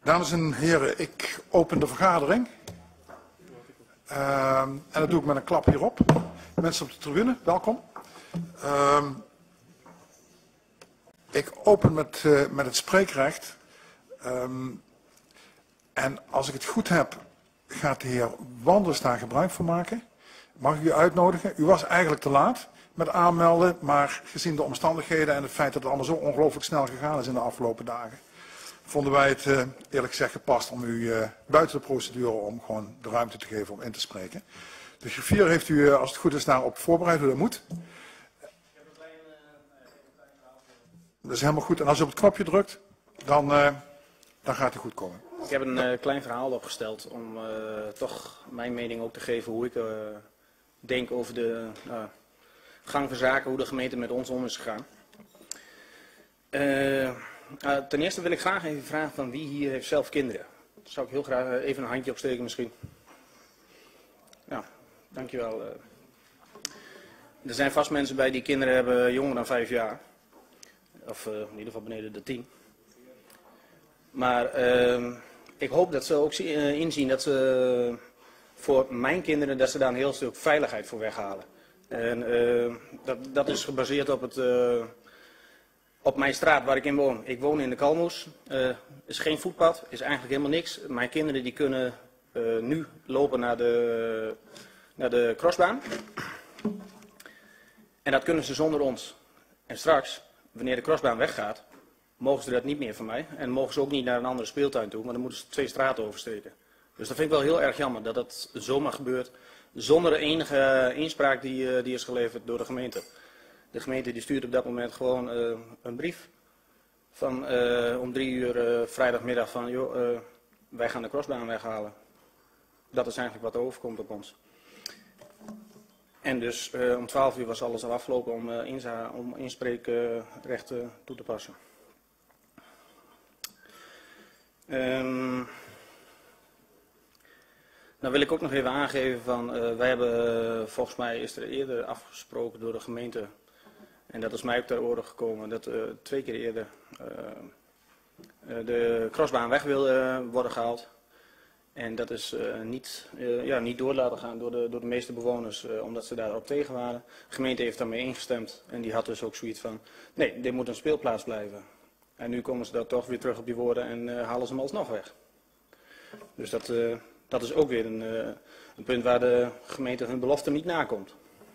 Dames en heren, ik open de vergadering. En dat doe ik met een klap hierop. Mensen op de tribune, welkom. Ik open met het spreekrecht. En als ik het goed heb, gaat de heer Wanders daar gebruik van maken. Mag ik u uitnodigen? U was eigenlijk te laat met aanmelden, maar gezien de omstandigheden en het feit dat het allemaal zo ongelooflijk snel gegaan is in de afgelopen dagen, vonden wij het eerlijk gezegd gepast om u buiten de procedure om gewoon de ruimte te geven om in te spreken. De griffier heeft u, als het goed is, daarop voorbereid hoe dat moet. Dat is helemaal goed. En als u op het knopje drukt, dan gaat het goed komen. Ik heb een klein verhaal opgesteld om toch mijn mening ook te geven hoe ik denk over de gang van zaken, hoe de gemeente met ons om is gegaan. Ten eerste wil ik graag even vragen van wie hier heeft zelf kinderen. Daar zou ik heel graag even een handje opsteken misschien. Ja, dankjewel. Er zijn vast mensen bij die kinderen hebben jonger dan 5 jaar. Of in ieder geval beneden de 10. Maar ik hoop dat ze ook inzien dat ze voor mijn kinderen dat ze daar een heel stuk veiligheid voor weghalen. En dat is gebaseerd op mijn straat waar ik in woon. Ik woon in de Kalmoes. Is geen voetpad, is eigenlijk helemaal niks. Mijn kinderen die kunnen nu lopen naar de crossbaan. En dat kunnen ze zonder ons. En straks, wanneer de crossbaan weggaat, mogen ze dat niet meer van mij. En mogen ze ook niet naar een andere speeltuin toe, maar dan moeten ze 2 straten oversteken. Dus dat vind ik wel heel erg jammer dat dat zomaar gebeurt, zonder enige inspraak die is geleverd door de gemeente. De gemeente die stuurt op dat moment gewoon een brief van om 3 uur vrijdagmiddag van joh, wij gaan de crossbaan weghalen. Dat is eigenlijk wat er overkomt op ons. En dus om 12 uur was alles al afgelopen om inspreekrechten toe te passen. Dan wil ik ook nog even aangeven van, wij hebben, volgens mij is er eerder afgesproken door de gemeente, en dat is mij ook ter oren gekomen, dat 2 keer eerder de crossbaan weg wil worden gehaald. En dat is niet door laten gaan door de meeste bewoners, omdat ze daarop tegen waren. De gemeente heeft daarmee ingestemd en die had dus ook zoiets van, nee, dit moet een speelplaats blijven. En nu komen ze daar toch weer terug op die woorden en halen ze hem alsnog weg. Dus dat is ook weer een punt waar de gemeente hun belofte niet nakomt.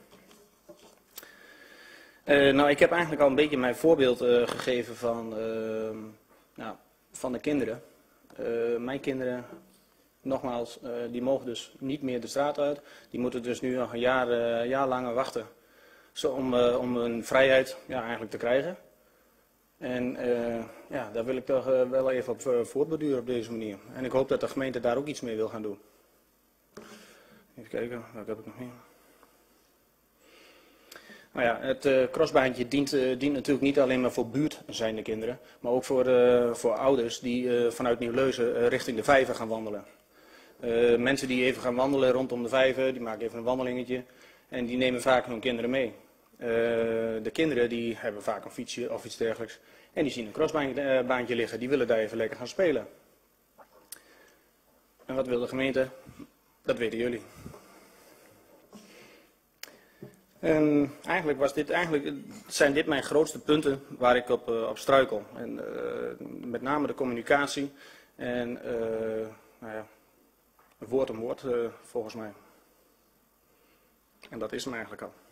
Nou, ik heb eigenlijk al een beetje mijn voorbeeld gegeven van de kinderen. Mijn kinderen, nogmaals, die mogen dus niet meer de straat uit. Die moeten dus nu nog een jaar langer wachten om hun vrijheid eigenlijk te krijgen. En daar wil ik toch wel even op voortborduren op deze manier. En ik hoop dat de gemeente daar ook iets mee wil gaan doen. Even kijken, wat heb ik nog meer? Nou ja, het crossbaantje dient natuurlijk niet alleen maar voor buurtzijnde kinderen, maar ook voor ouders die vanuit Nieuw-Leuzen richting de Vijver gaan wandelen. Mensen die even gaan wandelen rondom de Vijver, die maken even een wandelingetje en die nemen vaak hun kinderen mee. De kinderen die hebben vaak een fietsje of iets dergelijks en die zien een crossbaantje liggen, die willen daar even lekker gaan spelen. En wat wil de gemeente? Dat weten jullie. Eigenlijk zijn dit mijn grootste punten waar ik op struikel. En, met name de communicatie en woord om woord volgens mij. En dat is hem eigenlijk al.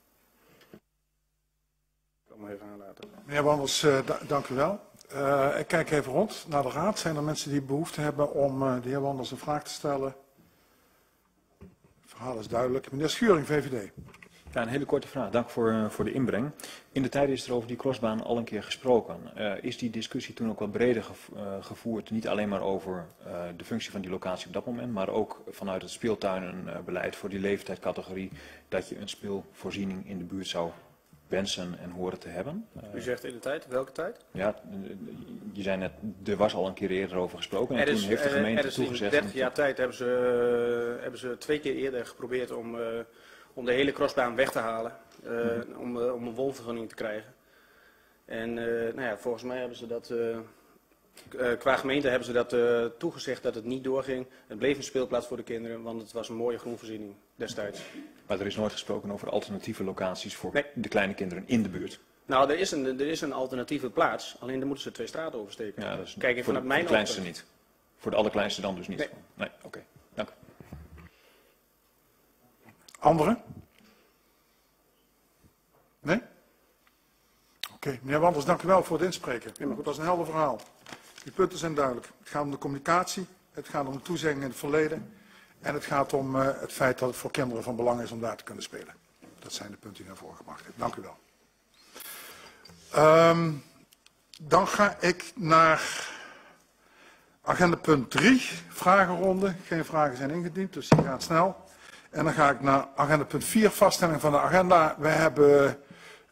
Ik zal hem even aanlaten. Meneer Wanders, dank u wel. Ik kijk even rond naar de raad. Zijn er mensen die behoefte hebben om de heer Wanders een vraag te stellen? Het verhaal is duidelijk. Meneer Schuring, VVD. Ja, een hele korte vraag. Dank voor de inbreng. In de tijd is er over die crossbaan al een keer gesproken. Is die discussie toen ook wat breder gevoerd? Niet alleen maar over de functie van die locatie op dat moment, maar ook vanuit het speeltuinenbeleid voor die leeftijdscategorie, dat je een speelvoorziening in de buurt zou wensen en horen te hebben. U zegt in de tijd, welke tijd? Ja, je zei net, er was al een keer eerder over gesproken en toen heeft de gemeente toegezegd. In 30 jaar tijd hebben ze 2 keer eerder geprobeerd om de hele crossbaan weg te halen, om een woonvergunning te krijgen. En volgens mij hebben ze dat Qua gemeente hebben ze dat toegezegd dat het niet doorging. Het bleef een speelplaats voor de kinderen, want het was een mooie groenvoorziening destijds. Maar er is nooit gesproken over alternatieve locaties voor Nee. de kleine kinderen in de buurt. Nou, er is een alternatieve plaats, alleen dan moeten ze 2 straten oversteken. Ja, dat is Kijk, voor vanuit de mijn kleinste oogpunt. niet. Voor de allerkleinste dan dus niet. Nee. Nee, oké. Dank u. Anderen? Nee? Oké, meneer Wanders, dank u wel voor het inspreken. Ja, maar goed, dat is een helder verhaal. Die punten zijn duidelijk. Het gaat om de communicatie, het gaat om de toezegging in het verleden en het gaat om het feit dat het voor kinderen van belang is om daar te kunnen spelen. Dat zijn de punten die naar voren gebracht heeft. Dank u wel. Dan ga ik naar agenda punt 3, vragenronde. Geen vragen zijn ingediend, dus die gaat snel. En dan ga ik naar agenda punt 4, vaststelling van de agenda. We hebben,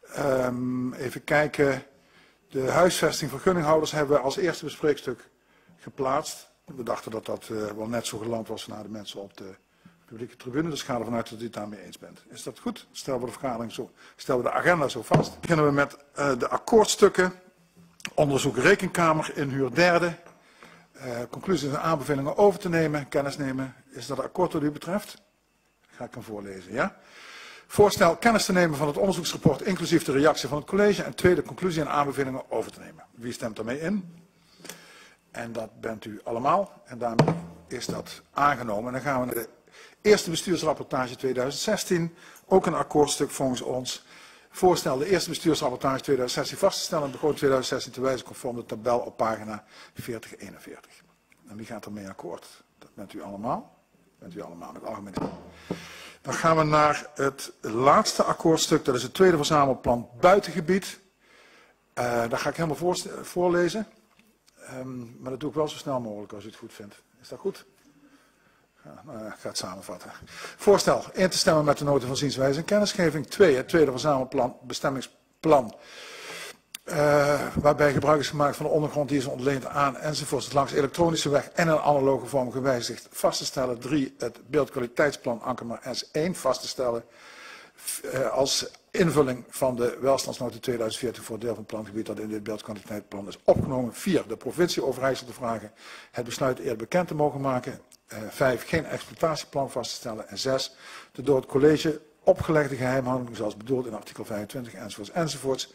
even kijken, de huisvesting vergunninghouders hebben we als eerste bespreekstuk geplaatst. We dachten dat dat wel net zo geland was naar de mensen op de publieke tribune. Dus ik ga ervan uit dat u het daarmee eens bent. Is dat goed? Stellen we de agenda zo vast. Dan beginnen we met de akkoordstukken. Onderzoek rekenkamer, inhuur derde. Conclusies en aanbevelingen over te nemen, kennis nemen. Is dat akkoord wat u betreft? Ga ik hem voorlezen, ja? Voorstel kennis te nemen van het onderzoeksrapport, inclusief de reactie van het college. En tweede, conclusie en aanbevelingen over te nemen. Wie stemt daarmee in? En dat bent u allemaal. En daarmee is dat aangenomen. En dan gaan we naar de eerste bestuursrapportage 2016. Ook een akkoordstuk volgens ons. Voorstel de eerste bestuursrapportage 2016 vast te stellen en begroting 2016 te wijzen conform de tabel op pagina 4041. En wie gaat ermee akkoord? Dat bent u allemaal. Bent u allemaal met algemeen. Dan gaan we naar het laatste akkoordstuk. Dat is het tweede verzamelplan buitengebied. Daar ga ik helemaal voorlezen. Maar dat doe ik wel zo snel mogelijk als u het goed vindt. Is dat goed? Ja, nou, ik ga het samenvatten. Voorstel, in te stemmen met de nota van zienswijze en kennisgeving. 2, het tweede verzamelplan, bestemmingsplan. Waarbij gebruik is gemaakt van de ondergrond die is ontleend aan enzovoorts langs elektronische weg en in analoge vorm gewijzigd vast te stellen. 3, het beeldkwaliteitsplan Ankerma S1 vast te stellen. Als invulling van de welstandsnota 2014 voor het deel van het plangebied dat in dit beeldkwaliteitsplan is opgenomen. 4, de provincie Overijssel te vragen het besluit eerder bekend te mogen maken. 5, geen exploitatieplan vast te stellen. En 6, de door het college opgelegde geheimhouding zoals bedoeld in artikel 25 enzovoorts enzovoorts.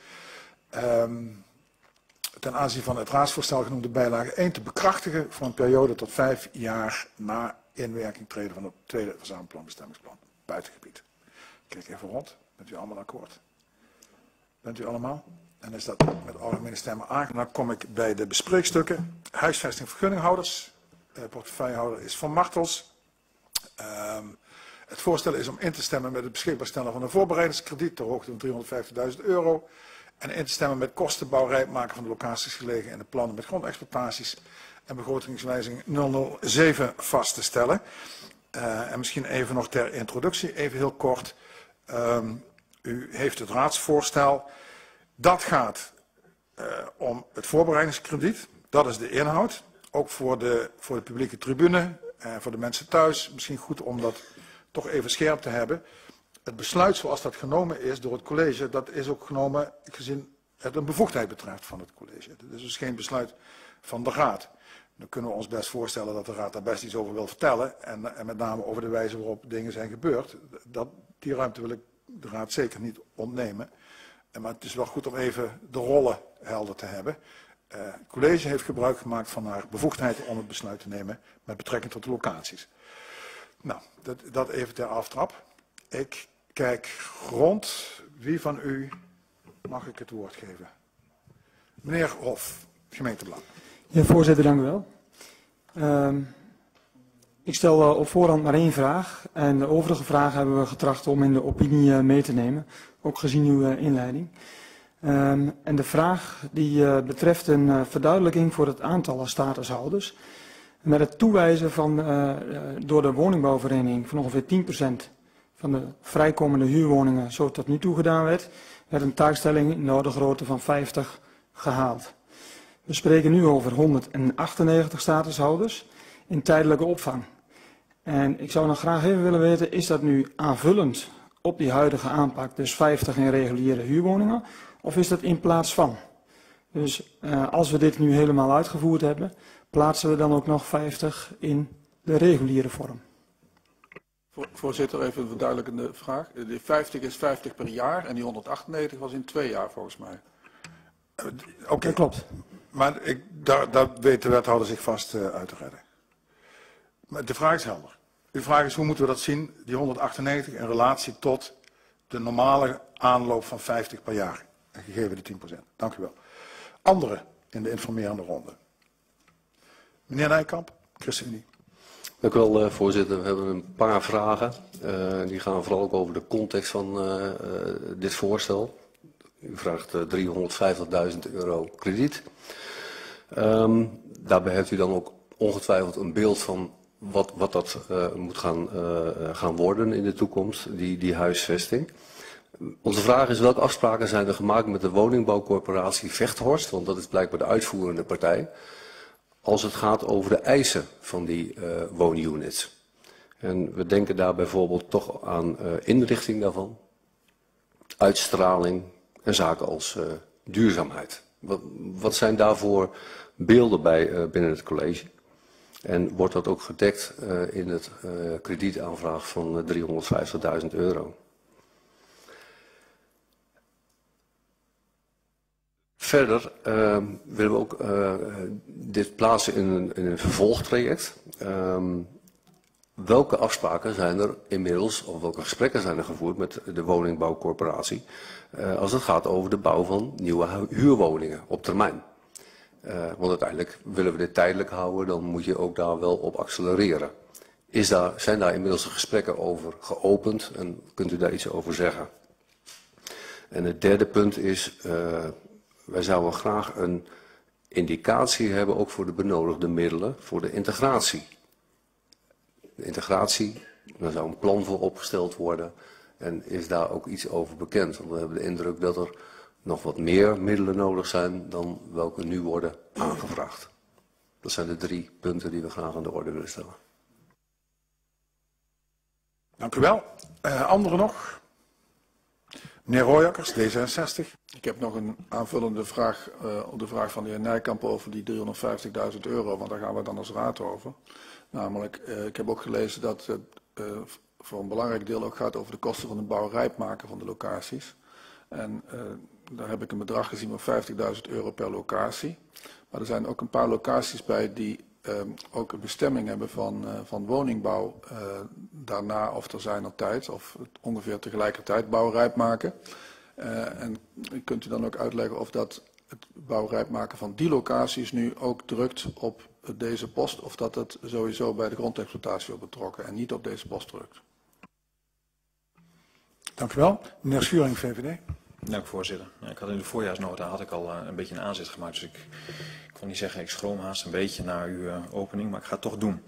Ten aanzien van het raadsvoorstel genoemde bijlage 1 te bekrachtigen voor een periode tot 5 jaar na inwerking treden van het tweede verzamelplan bestemmingsplan buitengebied. Kijk even rond. Bent u allemaal akkoord? Bent u allemaal? En is dat met algemene stemmen aangenomen. Dan kom ik bij de bespreekstukken. Huisvesting vergunninghouders. Portefeuillehouder is Van Martels. Het voorstel is om in te stemmen met het beschikbaar stellen van een voorbereidingskrediet ter hoogte van €350.000. En in te stemmen met kostenbouwrijp maken van de locaties gelegen in de plannen met grondexploitaties en begrotingswijziging 007 vast te stellen. En misschien even nog ter introductie, even heel kort. U heeft het raadsvoorstel. Dat gaat om het voorbereidingskrediet. Dat is de inhoud. Ook voor de publieke tribune, voor de mensen thuis. Misschien goed om dat toch even scherp te hebben. Het besluit zoals dat genomen is door het college, dat is ook genomen gezien het een bevoegdheid betreft van het college. Het is dus geen besluit van de raad. Dan kunnen we ons best voorstellen dat de raad daar best iets over wil vertellen. En met name over de wijze waarop dingen zijn gebeurd. Die ruimte wil ik de raad zeker niet ontnemen. Maar het is wel goed om even de rollen helder te hebben. Het college heeft gebruik gemaakt van haar bevoegdheid om het besluit te nemen met betrekking tot de locaties. Nou, dat even ter aftrap. Ik kijk rond. Wie van u mag ik het woord geven? Meneer Hof, gemeentebelang. Ja, voorzitter, dank u wel. Ik stel op voorhand maar 1 vraag. En de overige vragen hebben we getracht om in de opinie mee te nemen. Ook gezien uw inleiding. En de vraag die betreft een verduidelijking voor het aantal statushouders. Met het toewijzen van door de woningbouwvereniging van ongeveer 10% van de vrijkomende huurwoningen zo tot nu toe gedaan werd een taakstelling in de orde grootte van 50 gehaald. We spreken nu over 198 statushouders in tijdelijke opvang. En ik zou nog graag even willen weten, is dat nu aanvullend op die huidige aanpak, dus 50 in reguliere huurwoningen, of is dat in plaats van? Dus als we dit nu helemaal uitgevoerd hebben, plaatsen we dan ook nog 50 in de reguliere vorm. Voorzitter, even een verduidelijkende vraag. De 50 is 50 per jaar en die 198 was in 2 jaar volgens mij. Oké, Dat klopt. Maar daar weet de wethouder zich vast uit te redden. Maar de vraag is helder. Uw vraag is hoe moeten we dat zien, die 198 in relatie tot de normale aanloop van 50 per jaar. Gegeven de 10%. Dank u wel. Anderen in de informerende ronde. Meneer Nijkamp, ChristenUnie. Dank u wel, voorzitter. We hebben een paar vragen. Die gaan vooral ook over de context van dit voorstel. U vraagt 350.000 euro krediet. Daarbij heeft u dan ook ongetwijfeld een beeld van wat dat moet gaan worden in de toekomst, die huisvesting. Onze vraag is: welke afspraken zijn er gemaakt met de woningbouwcorporatie Vechthorst, want dat is blijkbaar de uitvoerende partij, als het gaat over de eisen van die woonunits. En we denken daar bijvoorbeeld toch aan inrichting daarvan, uitstraling en zaken als duurzaamheid. Wat zijn daarvoor beelden bij binnen het college? En wordt dat ook gedekt in het kredietaanvraag van 350.000 euro? Verder willen we ook dit plaatsen in een vervolgtraject. Welke afspraken zijn er inmiddels, of welke gesprekken zijn er gevoerd met de woningbouwcorporatie als het gaat over de bouw van nieuwe huurwoningen op termijn? Want uiteindelijk willen we dit tijdelijk houden, dan moet je ook daar wel op accelereren. Zijn daar inmiddels gesprekken over geopend en kunt u daar iets over zeggen? En het derde punt is, wij zouden graag een indicatie hebben ook voor de benodigde middelen voor de integratie. De integratie, daar zou een plan voor opgesteld worden en is daar ook iets over bekend? Want we hebben de indruk dat er nog wat meer middelen nodig zijn dan welke nu worden aangevraagd. Dat zijn de 3 punten die we graag aan de orde willen stellen. Dank u wel. Anderen nog? Meneer Rooijakkers, D66. Ik heb nog een aanvullende vraag op de vraag van de heer Nijkamp over die 350.000 euro, want daar gaan we dan als raad over. Namelijk, ik heb ook gelezen dat het voor een belangrijk deel ook gaat over de kosten van de bouwrijp maken van de locaties. En daar heb ik een bedrag gezien van 50.000 euro per locatie. Maar er zijn ook een paar locaties bij die ook een bestemming hebben van woningbouw daarna of ter zijner tijd, of ongeveer tegelijkertijd bouwrijp maken. En kunt u dan ook uitleggen of dat het bouwrijp maken van die locaties nu ook drukt op deze post, of dat het sowieso bij de grondexploitatie wordt betrokken en niet op deze post drukt? Dank u wel. Meneer Schuring, VVD. Dank voorzitter. Ik had in de voorjaarsnota al een beetje een aanzet gemaakt, dus ik kon niet zeggen, ik schroom haast een beetje naar uw opening, maar ik ga het toch doen.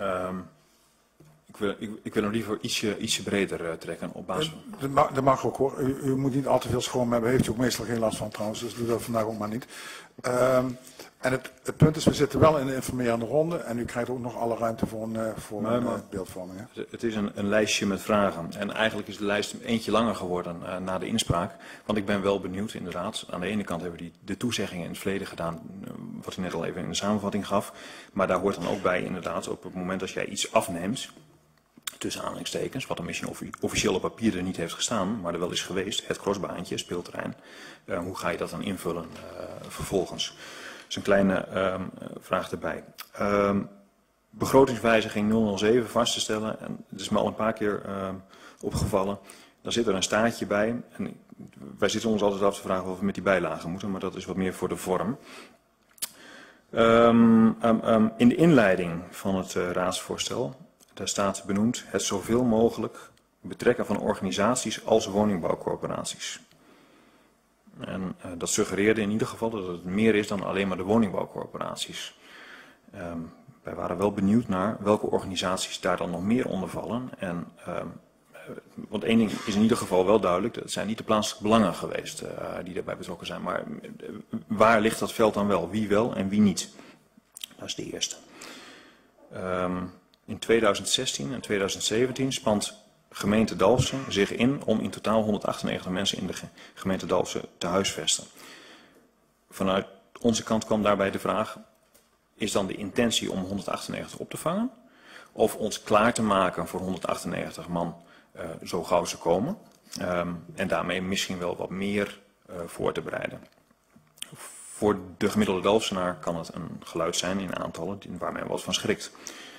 Ik wil hem liever ietsje breder trekken op basis van... Dat mag ook hoor. U moet niet al te veel schroom hebben. Heeft u ook meestal geen last van trouwens, dus doe dat vandaag ook maar niet. En het punt is, we zitten wel in de informerende ronde en u krijgt ook nog alle ruimte voor een beeldvorming. Hè? Het is een lijstje met vragen en eigenlijk is de lijst eentje langer geworden na de inspraak. Want ik ben wel benieuwd inderdaad. Aan de ene kant hebben we de toezeggingen in het verleden gedaan, wat u net al even in de samenvatting gaf. Maar daar hoort dan ook bij inderdaad op het moment dat jij iets afneemt, tussen aanhalingstekens, wat er misschien officieel op papier er niet heeft gestaan, maar er wel is geweest, het crossbaantje, speelterrein. Hoe ga je dat dan invullen vervolgens? Dus een kleine vraag erbij. Begrotingswijziging 007 vast te stellen, en het is me al een paar keer opgevallen, daar zit er een staartje bij. En wij zitten ons altijd af te vragen of we met die bijlagen moeten, maar dat is wat meer voor de vorm. In de inleiding van het raadsvoorstel, daar staat benoemd het zoveel mogelijk betrekken van organisaties als woningbouwcorporaties. En dat suggereerde in ieder geval dat het meer is dan alleen maar de woningbouwcorporaties. Wij waren wel benieuwd naar welke organisaties daar dan nog meer onder vallen. En, want één ding is in ieder geval wel duidelijk, dat zijn niet de plaatselijke belangen geweest die daarbij betrokken zijn. Maar waar ligt dat veld dan wel? Wie wel en wie niet? Dat is de eerste. In 2016 en 2017 spant gemeente Dalfsen zich in om in totaal 198 mensen in de gemeente Dalfsen te huisvesten. Vanuit onze kant kwam daarbij de vraag, is dan de intentie om 198 op te vangen? Of ons klaar te maken voor 198 man zo gauw ze komen. En daarmee misschien wel wat meer voor te bereiden. Voor de gemiddelde Dalfsenaar kan het een geluid zijn in aantallen waar men wel eens van schrikt.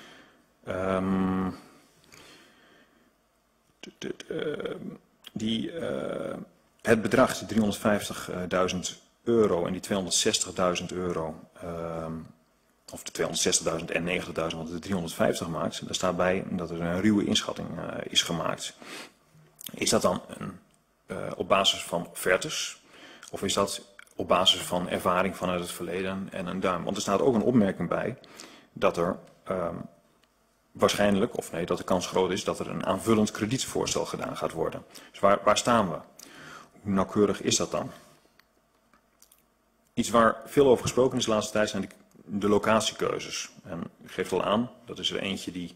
Het bedrag, die €350.000 en die €260.000, of de 260.000 en 90.000, wat de 350 maakt, daar staat bij dat er een ruwe inschatting is gemaakt. Is dat dan op basis van offertes, of is dat op basis van ervaring vanuit het verleden en een duim? Want er staat ook een opmerking bij dat er waarschijnlijk, of nee, dat de kans groot is dat er een aanvullend kredietsvoorstel gedaan gaat worden. Dus waar staan we? Hoe nauwkeurig is dat dan? Iets waar veel over gesproken is de laatste tijd zijn de locatiekeuzes. En u geeft al aan, dat is er eentje die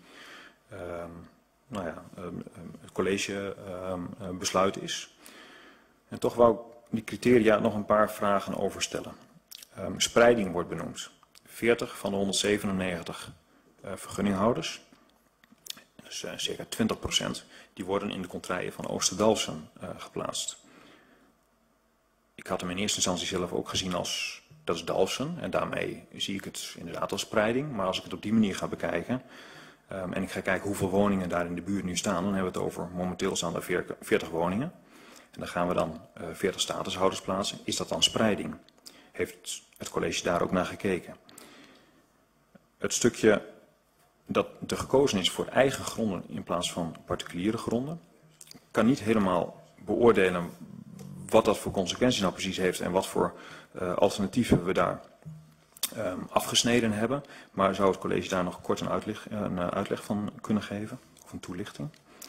het college besluit is. En toch wou ik die criteria nog een paar vragen over stellen. Spreiding wordt benoemd. 40 van de 197 vergunninghouders, dus circa 20%, die worden in de contraien van Oosterdalsen geplaatst. Ik had hem in eerste instantie zelf ook gezien als, dat is Dalfsen, en daarmee zie ik het inderdaad als spreiding. Maar als ik het op die manier ga bekijken, en ik ga kijken hoeveel woningen daar in de buurt nu staan, dan hebben we het over, momenteel staan er 40 woningen. En dan gaan we dan 40 statushouders plaatsen. Is dat dan spreiding? Heeft het college daar ook naar gekeken? Het stukje dat er gekozen is voor eigen gronden in plaats van particuliere gronden, kan niet helemaal beoordelen wat dat voor consequenties nou precies heeft en wat voor alternatieven we daar afgesneden hebben. Maar zou het college daar nog kort een uitleg van kunnen geven, of een toelichting?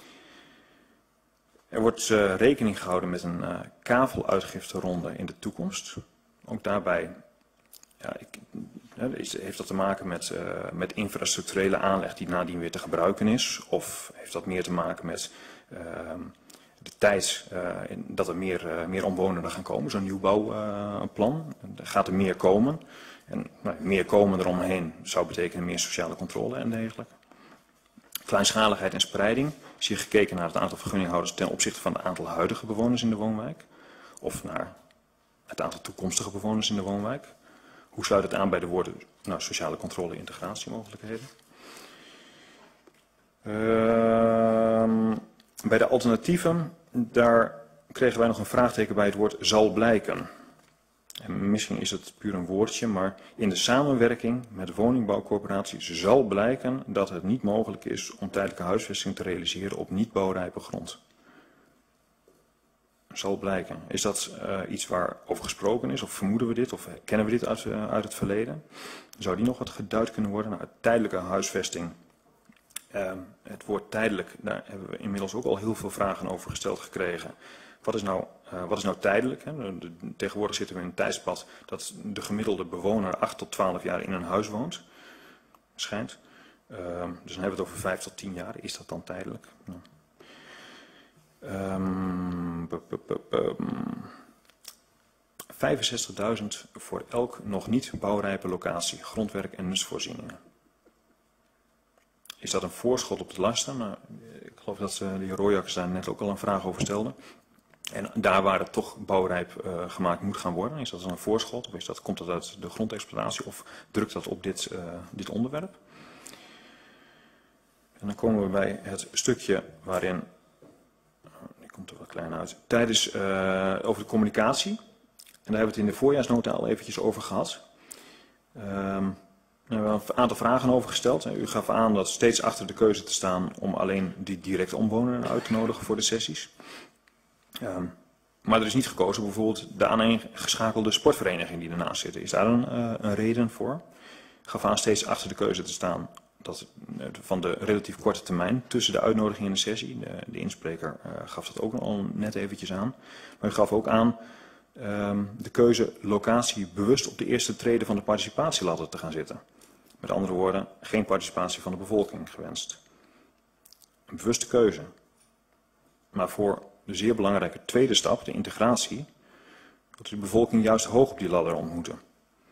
Er wordt rekening gehouden met een kaveluitgifteronde in de toekomst. Ook daarbij heeft dat te maken met infrastructurele aanleg die nadien weer te gebruiken is? Of heeft dat meer te maken met de tijd dat er meer omwonenden gaan komen? Zo'n nieuwbouwplan. Gaat er meer komen? En meer komen eromheen zou betekenen meer sociale controle en dergelijke. Kleinschaligheid en spreiding. Is hier gekeken naar het aantal vergunninghouders ten opzichte van het aantal huidige bewoners in de woonwijk? Of naar het aantal toekomstige bewoners in de woonwijk? Hoe sluit het aan bij de woorden sociale controle en integratiemogelijkheden? Bij de alternatieven, daar kregen wij nog een vraagteken bij het woord zal blijken. En misschien is het puur een woordje, maar in de samenwerking met woningbouwcorporaties zal blijken dat het niet mogelijk is om tijdelijke huisvesting te realiseren op niet bouwrijpe grond. Zal blijken. Is dat iets waar over gesproken is, of vermoeden we dit, of kennen we dit uit het verleden? Zou die nog wat geduid kunnen worden? Nou, tijdelijke huisvesting. Het woord tijdelijk, daar hebben we inmiddels ook al heel veel vragen over gesteld gekregen. Wat is nou tijdelijk? Hè? Tegenwoordig zitten we in een tijdspad dat de gemiddelde bewoner 8 tot 12 jaar in een huis woont. Schijnt. Dus dan hebben we het over 5 tot 10 jaar. Is dat dan tijdelijk? Nou. 65.000 voor elk nog niet bouwrijpe locatie, grondwerk en nutsvoorzieningen. Is dat een voorschot op de lasten? Nou, ik geloof dat de heer Royakkers daar net ook al een vraag over stelde. En daar waar het toch bouwrijp gemaakt moet gaan worden, is dat dan een voorschot? Of komt dat uit de grondexploitatie of drukt dat op dit onderwerp? En dan komen we bij het stukje waarin, die komt er wat klein uit, over de communicatie. En daar hebben we het in de voorjaarsnota al eventjes over gehad. Daar hebben we een aantal vragen over gesteld. U gaf aan dat steeds achter de keuze te staan om alleen die direct omwonenden uit te nodigen voor de sessies. Maar er is niet gekozen bijvoorbeeld de aaneengeschakelde sportvereniging die ernaast zitten. Is daar een reden voor? Ik gaf aan steeds achter de keuze te staan dat van de relatief korte termijn tussen de uitnodiging en de sessie. De inspreker gaf dat ook al net eventjes aan. Maar u gaf ook aan de keuze locatie bewust op de eerste trede van de participatieladder te gaan zitten. Met andere woorden, geen participatie van de bevolking gewenst. Een bewuste keuze. Maar voor de zeer belangrijke tweede stap, de integratie, dat de bevolking juist hoog op die ladder ontmoeten.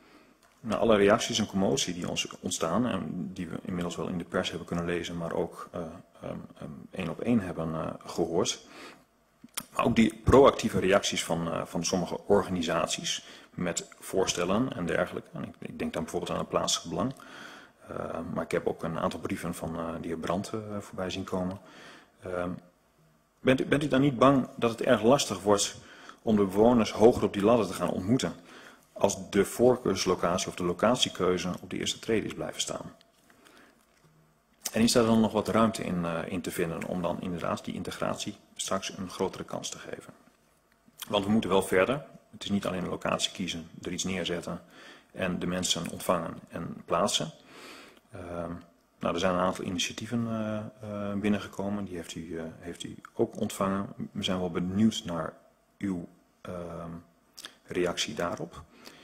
Nou, alle reacties en commotie die ons ontstaan en die we inmiddels wel in de pers hebben kunnen lezen, maar ook 1 op 1 hebben gehoord. Maar ook die proactieve reacties van sommige organisaties met voorstellen en dergelijke. En ik denk dan bijvoorbeeld aan het plaatselijk belang. Maar ik heb ook een aantal brieven van de heer Brandt voorbij zien komen. Bent u dan niet bang dat het erg lastig wordt om de bewoners hoger op die ladder te gaan ontmoeten, als de voorkeurslocatie of de locatiekeuze op de eerste trede is blijven staan? En is daar dan nog wat ruimte in te vinden om dan inderdaad die integratie straks een grotere kans te geven? Want we moeten wel verder. Het is niet alleen een locatie kiezen, er iets neerzetten en de mensen ontvangen en plaatsen. Nou, er zijn een aantal initiatieven binnengekomen, die heeft u ook ontvangen. We zijn wel benieuwd naar uw reactie daarop.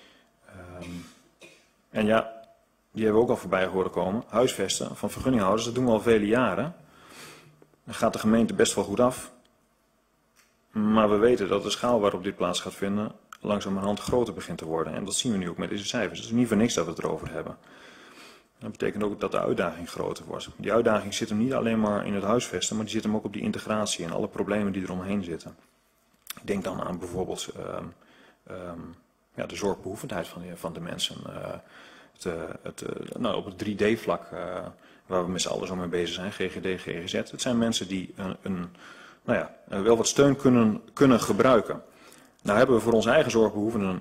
En ja, die hebben we ook al voorbij horen komen. Huisvesten van vergunninghouders, dat doen we al vele jaren. Dan gaat de gemeente best wel goed af. Maar we weten dat de schaal waarop dit plaats gaat vinden langzamerhand groter begint te worden. En dat zien we nu ook met deze cijfers. Het is niet voor niks dat we het erover hebben. Dat betekent ook dat de uitdaging groter wordt. Die uitdaging zit hem niet alleen maar in het huisvesten, maar die zit hem ook op die integratie en alle problemen die eromheen zitten. Ik denk dan aan bijvoorbeeld de zorgbehoevendheid van de mensen. Op het 3D-vlak waar we met z'n allen zo mee bezig zijn, GGD, GGZ. Het zijn mensen die wel wat steun kunnen gebruiken. Nou hebben we voor onze eigen zorgbehoevenden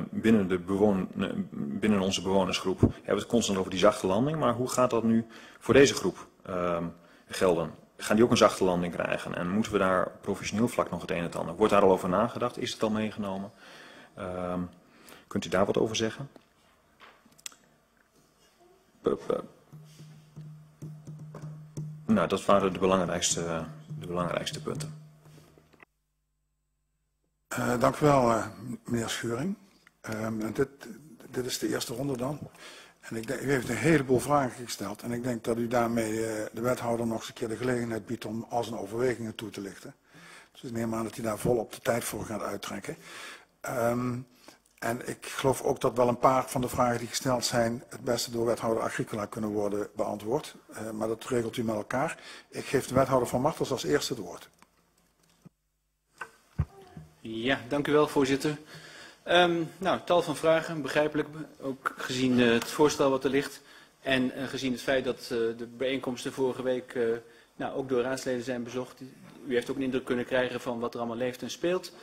binnen onze bewonersgroep hebben we het constant over die zachte landing. Maar hoe gaat dat nu voor deze groep gelden? Gaan die ook een zachte landing krijgen? En moeten we daar op professioneel vlak nog het een en het ander? Wordt daar al over nagedacht? Is het al meegenomen? Kunt u daar wat over zeggen? Nou, dat waren de belangrijkste punten. Dank u wel, meneer Schuring. Dit is de eerste ronde dan. En ik denk, u heeft een heleboel vragen gesteld. En ik denk dat u daarmee de wethouder nog eens een keer de gelegenheid biedt om al zijn overwegingen toe te lichten. Dus ik neem aan dat hij daar volop de tijd voor gaat uittrekken. En ik geloof ook dat wel een paar van de vragen die gesteld zijn het beste door wethouder Agricola kunnen worden beantwoord. Maar dat regelt u met elkaar. Ik geef de wethouder van Martels als eerste het woord. Ja, dank u wel, voorzitter. Tal van vragen, begrijpelijk, ook gezien het voorstel wat er ligt. En gezien het feit dat de bijeenkomsten vorige week ook door raadsleden zijn bezocht. U heeft ook een indruk kunnen krijgen van wat er allemaal leeft en speelt.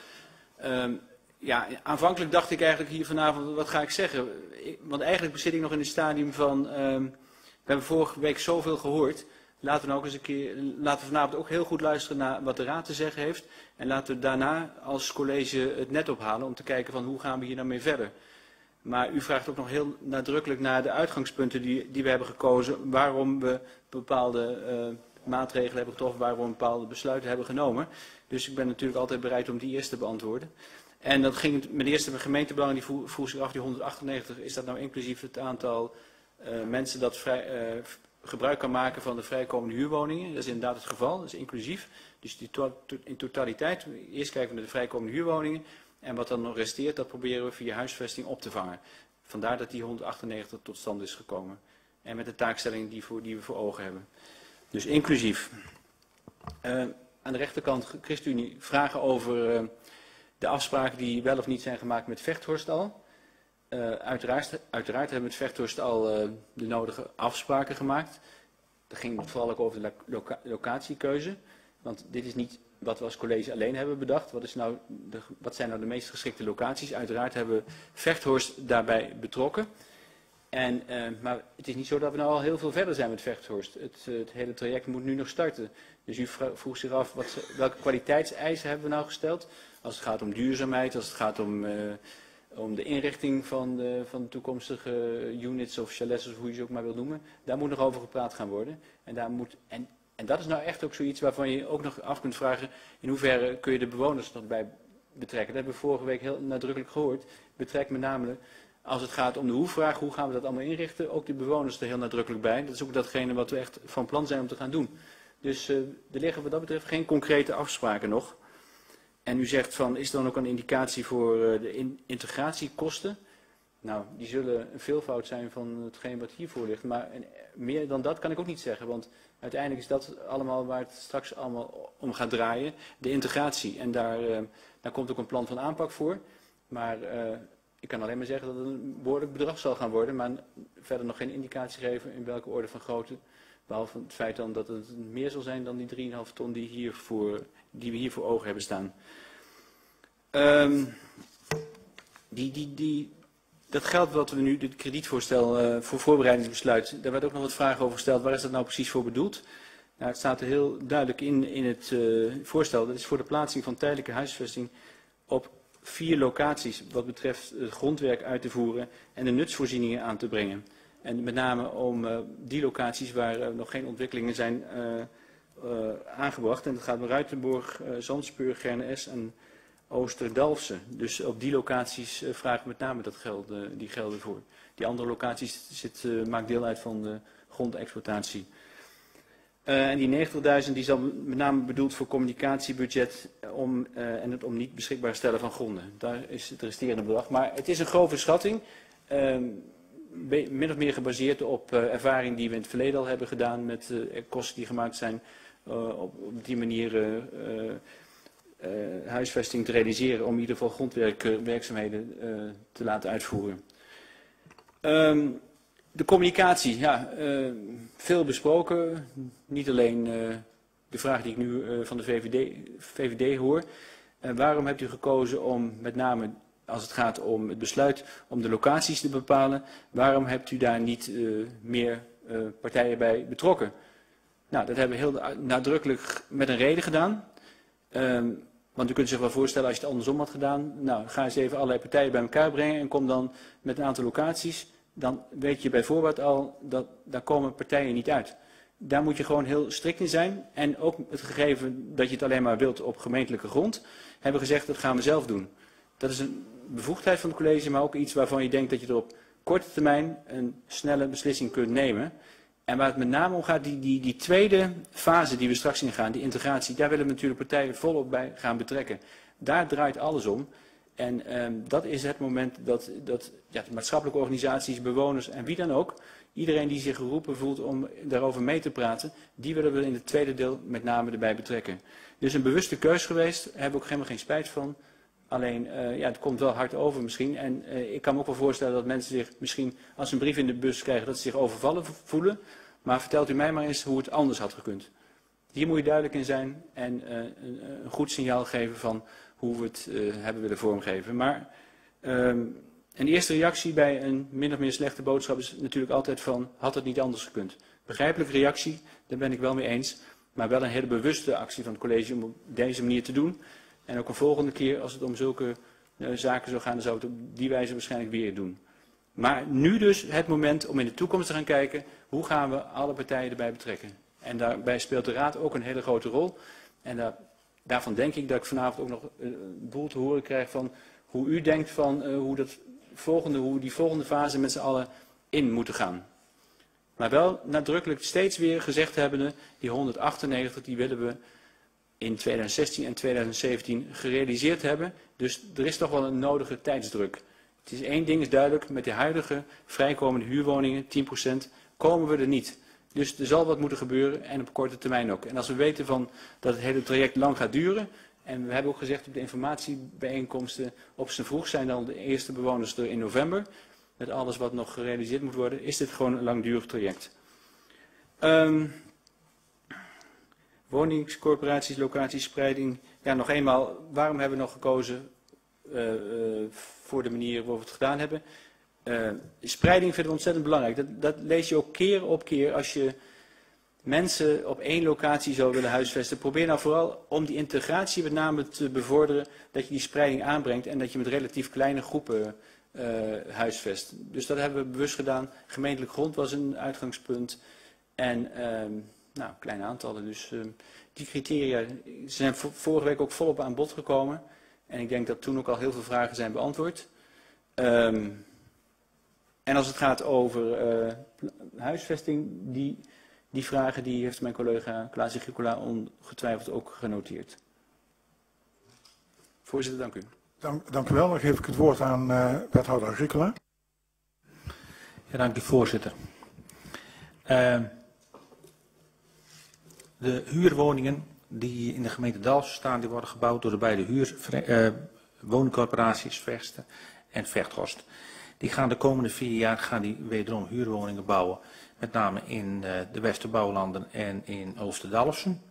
Aanvankelijk dacht ik eigenlijk hier vanavond, wat ga ik zeggen? Want eigenlijk zit ik nog in het stadium van, we hebben vorige week zoveel gehoord. Laten we nou ook eens een keer, laten we vanavond ook heel goed luisteren naar wat de raad te zeggen heeft. En laten we daarna als college het net ophalen om te kijken van hoe gaan we hier nou mee verder. Maar u vraagt ook nog heel nadrukkelijk naar de uitgangspunten die we hebben gekozen. Waarom we bepaalde maatregelen hebben getroffen, waarom we bepaalde besluiten hebben genomen. Dus ik ben natuurlijk altijd bereid om die eerst te beantwoorden. En dat ging met de eerste gemeentebelang, die vroeg zich af, die 198, is dat nou inclusief het aantal mensen dat gebruik kan maken van de vrijkomende huurwoningen? Dat is inderdaad het geval, dat is inclusief. Dus in totaliteit, eerst kijken we naar de vrijkomende huurwoningen. En wat dan nog resteert, dat proberen we via huisvesting op te vangen. Vandaar dat die 198 tot stand is gekomen. En met de taakstelling die we voor ogen hebben. Dus inclusief. Aan de rechterkant, ChristenUnie, vragen over de afspraken die wel of niet zijn gemaakt met Vechthorst al. Uiteraard hebben we met Vechthorst al de nodige afspraken gemaakt. Dat ging vooral ook over de locatiekeuze. Want dit is niet wat we als college alleen hebben bedacht. Wat zijn nou de meest geschikte locaties? Uiteraard hebben we Vechthorst daarbij betrokken. Maar het is niet zo dat we nou al heel veel verder zijn met Vechthorst. Het hele traject moet nu nog starten. Dus u vroeg zich af, welke kwaliteitseisen hebben we nou gesteld? Als het gaat om duurzaamheid, als het gaat om de inrichting van de toekomstige units of chalets, of hoe je ze ook maar wilt noemen. Daar moet nog over gepraat gaan worden. En dat is nou echt ook zoiets waarvan je ook nog af kunt vragen, in hoeverre kun je de bewoners nog bij betrekken. Dat hebben we vorige week heel nadrukkelijk gehoord. Betrek met name, als het gaat om de hoe-vraag, hoe gaan we dat allemaal inrichten, ook de bewoners er heel nadrukkelijk bij. Dat is ook datgene wat we echt van plan zijn om te gaan doen. Dus er liggen wat dat betreft geen concrete afspraken nog. En u zegt van, is er dan ook een indicatie voor de integratiekosten? Nou, die zullen een veelvoud zijn van hetgeen wat hiervoor ligt. Maar meer dan dat kan ik ook niet zeggen. Want uiteindelijk is dat allemaal waar het straks allemaal om gaat draaien. De integratie. En daar komt ook een plan van aanpak voor. Maar ik kan alleen maar zeggen dat het een behoorlijk bedrag zal gaan worden. Maar verder nog geen indicatie geven in welke orde van grootte. Behalve het feit dan dat het meer zal zijn dan die 3,5 ton die we hier voor ogen hebben staan. Dat geld wat we nu, dit kredietvoorstel voor voorbereidingsbesluit, daar werd ook nog wat vragen over gesteld. Waar is dat nou precies voor bedoeld? Nou, het staat er heel duidelijk in het voorstel. Dat is voor de plaatsing van tijdelijke huisvesting op 4 locaties. Wat betreft het grondwerk uit te voeren en de nutsvoorzieningen aan te brengen. En met name om die locaties waar nog geen ontwikkelingen zijn aangebracht. En dat gaat om Ruitenborg, Zandspeur, Gerne-Es en Oosterdalfse. Dus op die locaties vragen we met name die gelden voor. Die andere locaties maakt deel uit van de grondexploitatie. En die 90.000 die is dan met name bedoeld voor communicatiebudget en het om niet beschikbaar stellen van gronden. Daar is het resterende bedrag. Maar het is een grove schatting. Min of meer gebaseerd op ervaring die we in het verleden al hebben gedaan met kosten die gemaakt zijn op die manier huisvesting te realiseren om in ieder geval grondwerkzaamheden te laten uitvoeren. De communicatie, ja, veel besproken. Niet alleen de vraag die ik nu van de VVD hoor. Waarom hebt u gekozen om met name als het gaat om het besluit om de locaties te bepalen, waarom hebt u daar niet meer partijen bij betrokken? Nou, dat hebben we heel nadrukkelijk met een reden gedaan. Want u kunt zich wel voorstellen, als je het andersom had gedaan, nou, ga eens even allerlei partijen bij elkaar brengen en kom dan met een aantal locaties. Dan weet je bij voorbaat al dat daar komen partijen niet uit. Daar moet je gewoon heel strikt in zijn. En ook het gegeven dat je het alleen maar wilt op gemeentelijke grond, hebben we gezegd dat gaan we zelf doen. Dat is een bevoegdheid van het college, maar ook iets waarvan je denkt dat je er op korte termijn een snelle beslissing kunt nemen. En waar het met name om gaat, die tweede fase die we straks ingaan, die integratie, daar willen we natuurlijk partijen volop bij gaan betrekken. Daar draait alles om. En dat is het moment dat de maatschappelijke organisaties, bewoners en wie dan ook, iedereen die zich geroepen voelt om daarover mee te praten, die willen we in het tweede deel met name erbij betrekken. Dus een bewuste keus geweest, daar hebben we ook helemaal geen spijt van. Alleen, het komt wel hard over misschien. En ik kan me ook wel voorstellen dat mensen zich misschien, als ze een brief in de bus krijgen, dat ze zich overvallen voelen. Maar vertelt u mij maar eens hoe het anders had gekund. Hier moet je duidelijk in zijn en een goed signaal geven van hoe we het hebben willen vormgeven. Maar een eerste reactie bij een min of meer slechte boodschap is natuurlijk altijd van, had het niet anders gekund? Begrijpelijke reactie, daar ben ik wel mee eens. Maar wel een hele bewuste actie van het college om op deze manier te doen. En ook een volgende keer, als het om zulke zaken zou gaan, dan zou het op die wijze waarschijnlijk weer doen. Maar nu dus het moment om in de toekomst te gaan kijken, hoe gaan we alle partijen erbij betrekken? En daarbij speelt de Raad ook een hele grote rol. En daarvan denk ik dat ik vanavond ook nog een boel te horen krijg van hoe u denkt van hoe die volgende fase met z'n allen in moeten gaan. Maar wel nadrukkelijk steeds weer gezegd hebbende, die 198 die willen we in 2016 en 2017 gerealiseerd hebben. Dus er is toch wel een nodige tijdsdruk. Het is één ding is duidelijk, met de huidige vrijkomende huurwoningen, 10%, komen we er niet. Dus er zal wat moeten gebeuren en op korte termijn ook. En als we weten dat het hele traject lang gaat duren, en we hebben ook gezegd op de informatiebijeenkomsten, op z'n vroeg zijn dan de eerste bewoners er in november, met alles wat nog gerealiseerd moet worden, is dit gewoon een langdurig traject. Woningscorporaties, locatiespreiding. Ja, nog eenmaal, waarom hebben we nog gekozen voor de manier waarop we het gedaan hebben? Spreiding vinden we ontzettend belangrijk. Dat lees je ook keer op keer als je mensen op één locatie zou willen huisvesten. Probeer nou vooral om die integratie met name te bevorderen, dat je die spreiding aanbrengt en dat je met relatief kleine groepen huisvest. Dus dat hebben we bewust gedaan. Gemeentelijk grond was een uitgangspunt. En kleine aantallen. Dus die criteria zijn vorige week ook volop aan bod gekomen. En ik denk dat toen ook al heel veel vragen zijn beantwoord. En als het gaat over huisvesting, die vragen die heeft mijn collega Klaas Agricola ongetwijfeld ook genoteerd. Voorzitter, dank u. Dank u wel. Dan geef ik het woord aan wethouder Agricola. Ja, dank u voorzitter. De huurwoningen die in de gemeente Dalfsen staan, die worden gebouwd door de beide woningcorporaties Versten en Vechthorst. Die gaan de komende 4 jaar wederom huurwoningen bouwen, met name in de Westerbouwlanden en in Ooster-Dalfsen.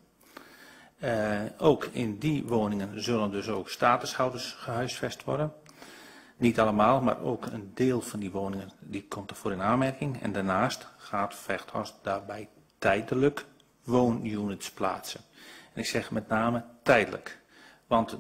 Ook in die woningen zullen dus ook statushouders gehuisvest worden. Niet allemaal, maar ook een deel van die woningen die komt ervoor in aanmerking. En daarnaast gaat Vechthorst daarbij tijdelijk woonunits plaatsen. En ik zeg met name tijdelijk, want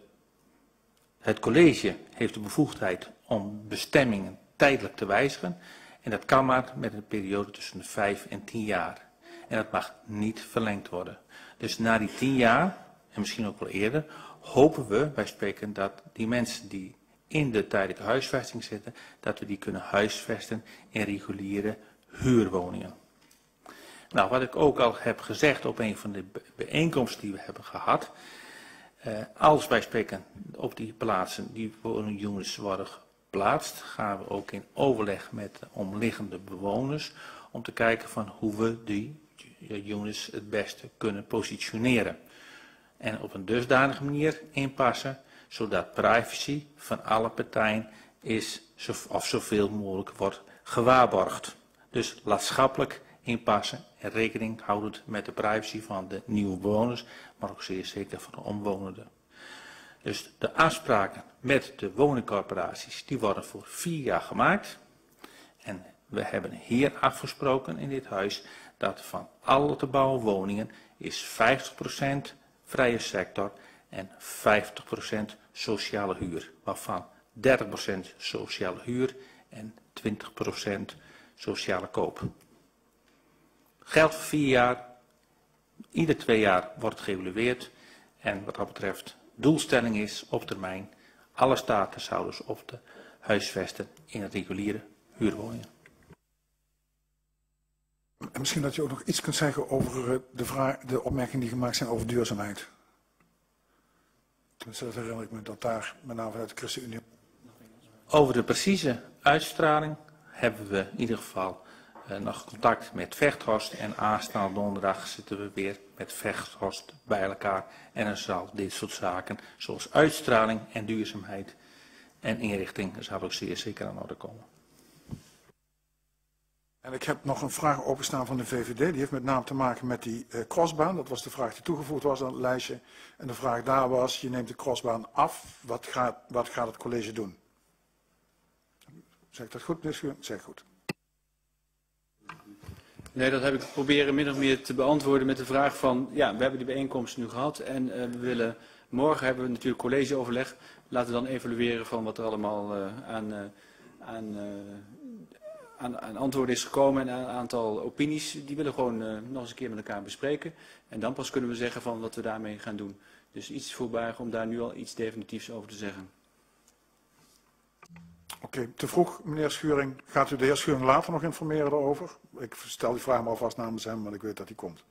het college heeft de bevoegdheid om bestemmingen tijdelijk te wijzigen. En dat kan maar met een periode tussen de 5 en 10 jaar. En dat mag niet verlengd worden. Dus na die 10 jaar, en misschien ook wel eerder, hopen we bij spreken dat die mensen die in de tijdelijke huisvesting zitten, dat we die kunnen huisvesten in reguliere huurwoningen. Nou, wat ik ook al heb gezegd op een van de bijeenkomsten die we hebben gehad, als wij spreken op die plaatsen die woningunits worden geplaatst, gaan we ook in overleg met de omliggende bewoners om te kijken van hoe we die units het beste kunnen positioneren. En op een dusdanige manier inpassen, zodat privacy van alle partijen zoveel mogelijk wordt gewaarborgd. Dus maatschappelijk inpassen en rekening houdend met de privacy van de nieuwe bewoners, maar ook zeer zeker van de omwonenden. Dus de afspraken met de woningcorporaties, die worden voor 4 jaar gemaakt. En we hebben hier afgesproken in dit huis dat van alle te bouwen woningen is 50% vrije sector en 50% sociale huur, waarvan 30% sociale huur en 20% sociale koop. Geldt voor 4 jaar, ieder 2 jaar wordt het geëvalueerd en wat dat betreft doelstelling is op termijn alle statushouders op te huisvesten in reguliere huurwoningen. En misschien dat je ook nog iets kunt zeggen over de opmerkingen die gemaakt zijn over duurzaamheid. Tenminste, dat herinner ik me dat daar met name vanuit de ChristenUnie. Over de precieze uitstraling hebben we in ieder geval nog contact met Vechthorst en aanstaande donderdag zitten we weer met Vechthorst bij elkaar en dan zal dit soort zaken zoals uitstraling en duurzaamheid en inrichting zal ook zeer zeker aan orde komen. En ik heb nog een vraag openstaan van de VVD, die heeft met name te maken met die crossbaan. Dat was de vraag die toegevoegd was aan het lijstje. En de vraag daar was, je neemt de crossbaan af, wat gaat het college doen? Zeg ik dat goed, meneer? Zeg goed. Nee, dat heb ik proberen min of meer te beantwoorden met de vraag van, ja, we hebben die bijeenkomst nu gehad en we willen, morgen hebben we natuurlijk collegeoverleg. Laten we dan evalueren van wat er allemaal aan antwoorden is gekomen en een aantal opinies. Die willen gewoon nog eens een keer met elkaar bespreken. En dan pas kunnen we zeggen van wat we daarmee gaan doen. Dus iets voorbarig om daar nu al iets definitiefs over te zeggen. Oké, te vroeg, meneer Schuring. Gaat u de heer Schuring later nog informeren daarover? Ik stel die vraag maar alvast namens hem, want ik weet dat hij komt.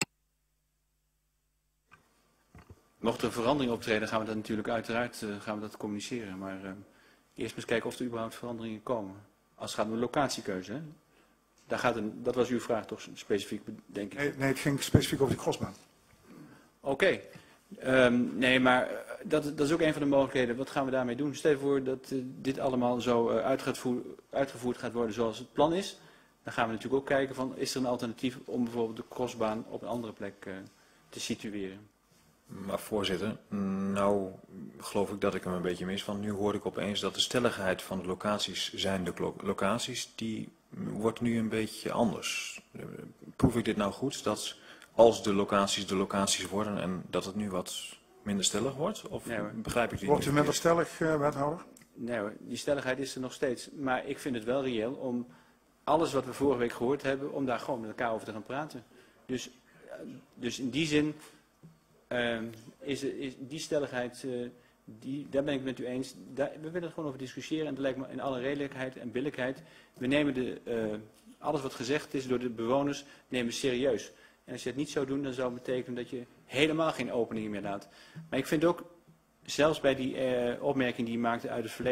Mocht er een verandering optreden, gaan we dat natuurlijk uiteraard communiceren. Maar eerst eens kijken of er überhaupt veranderingen komen. Als het gaat om de locatiekeuze. Hè? Dat was uw vraag toch specifiek, denk ik? Nee, het ging specifiek over die crossbaan. Oké. Nee, maar dat is ook een van de mogelijkheden. Wat gaan we daarmee doen? Stel je voor dat dit allemaal zo uitgevoerd gaat worden zoals het plan is. Dan gaan we natuurlijk ook kijken van, is er een alternatief om bijvoorbeeld de crossbaan op een andere plek te situeren. Maar voorzitter, nou geloof ik dat ik hem een beetje mis. Want nu hoor ik opeens dat de stelligheid van de locaties zijn de locaties. Die wordt nu een beetje anders. Proef ik dit nou goed? Dat als de locaties worden en dat het nu wat minder stellig wordt? Of nee, begrijp ik dit Wordt u minder stellig, wethouder? Nee hoor, die stelligheid is er nog steeds. Maar ik vind het wel reëel om alles wat we vorige week gehoord hebben, om daar gewoon met elkaar over te gaan praten. Dus in die zin is die stelligheid, daar ben ik met u eens. We willen er gewoon over discussiëren en dat lijkt me in alle redelijkheid en billijkheid. We nemen alles wat gezegd is door de bewoners nemen we serieus. En als je het niet zou doen, dan zou het betekenen dat je helemaal geen opening meer laat. Maar ik vind ook, zelfs bij die opmerking die je maakte uit het verleden,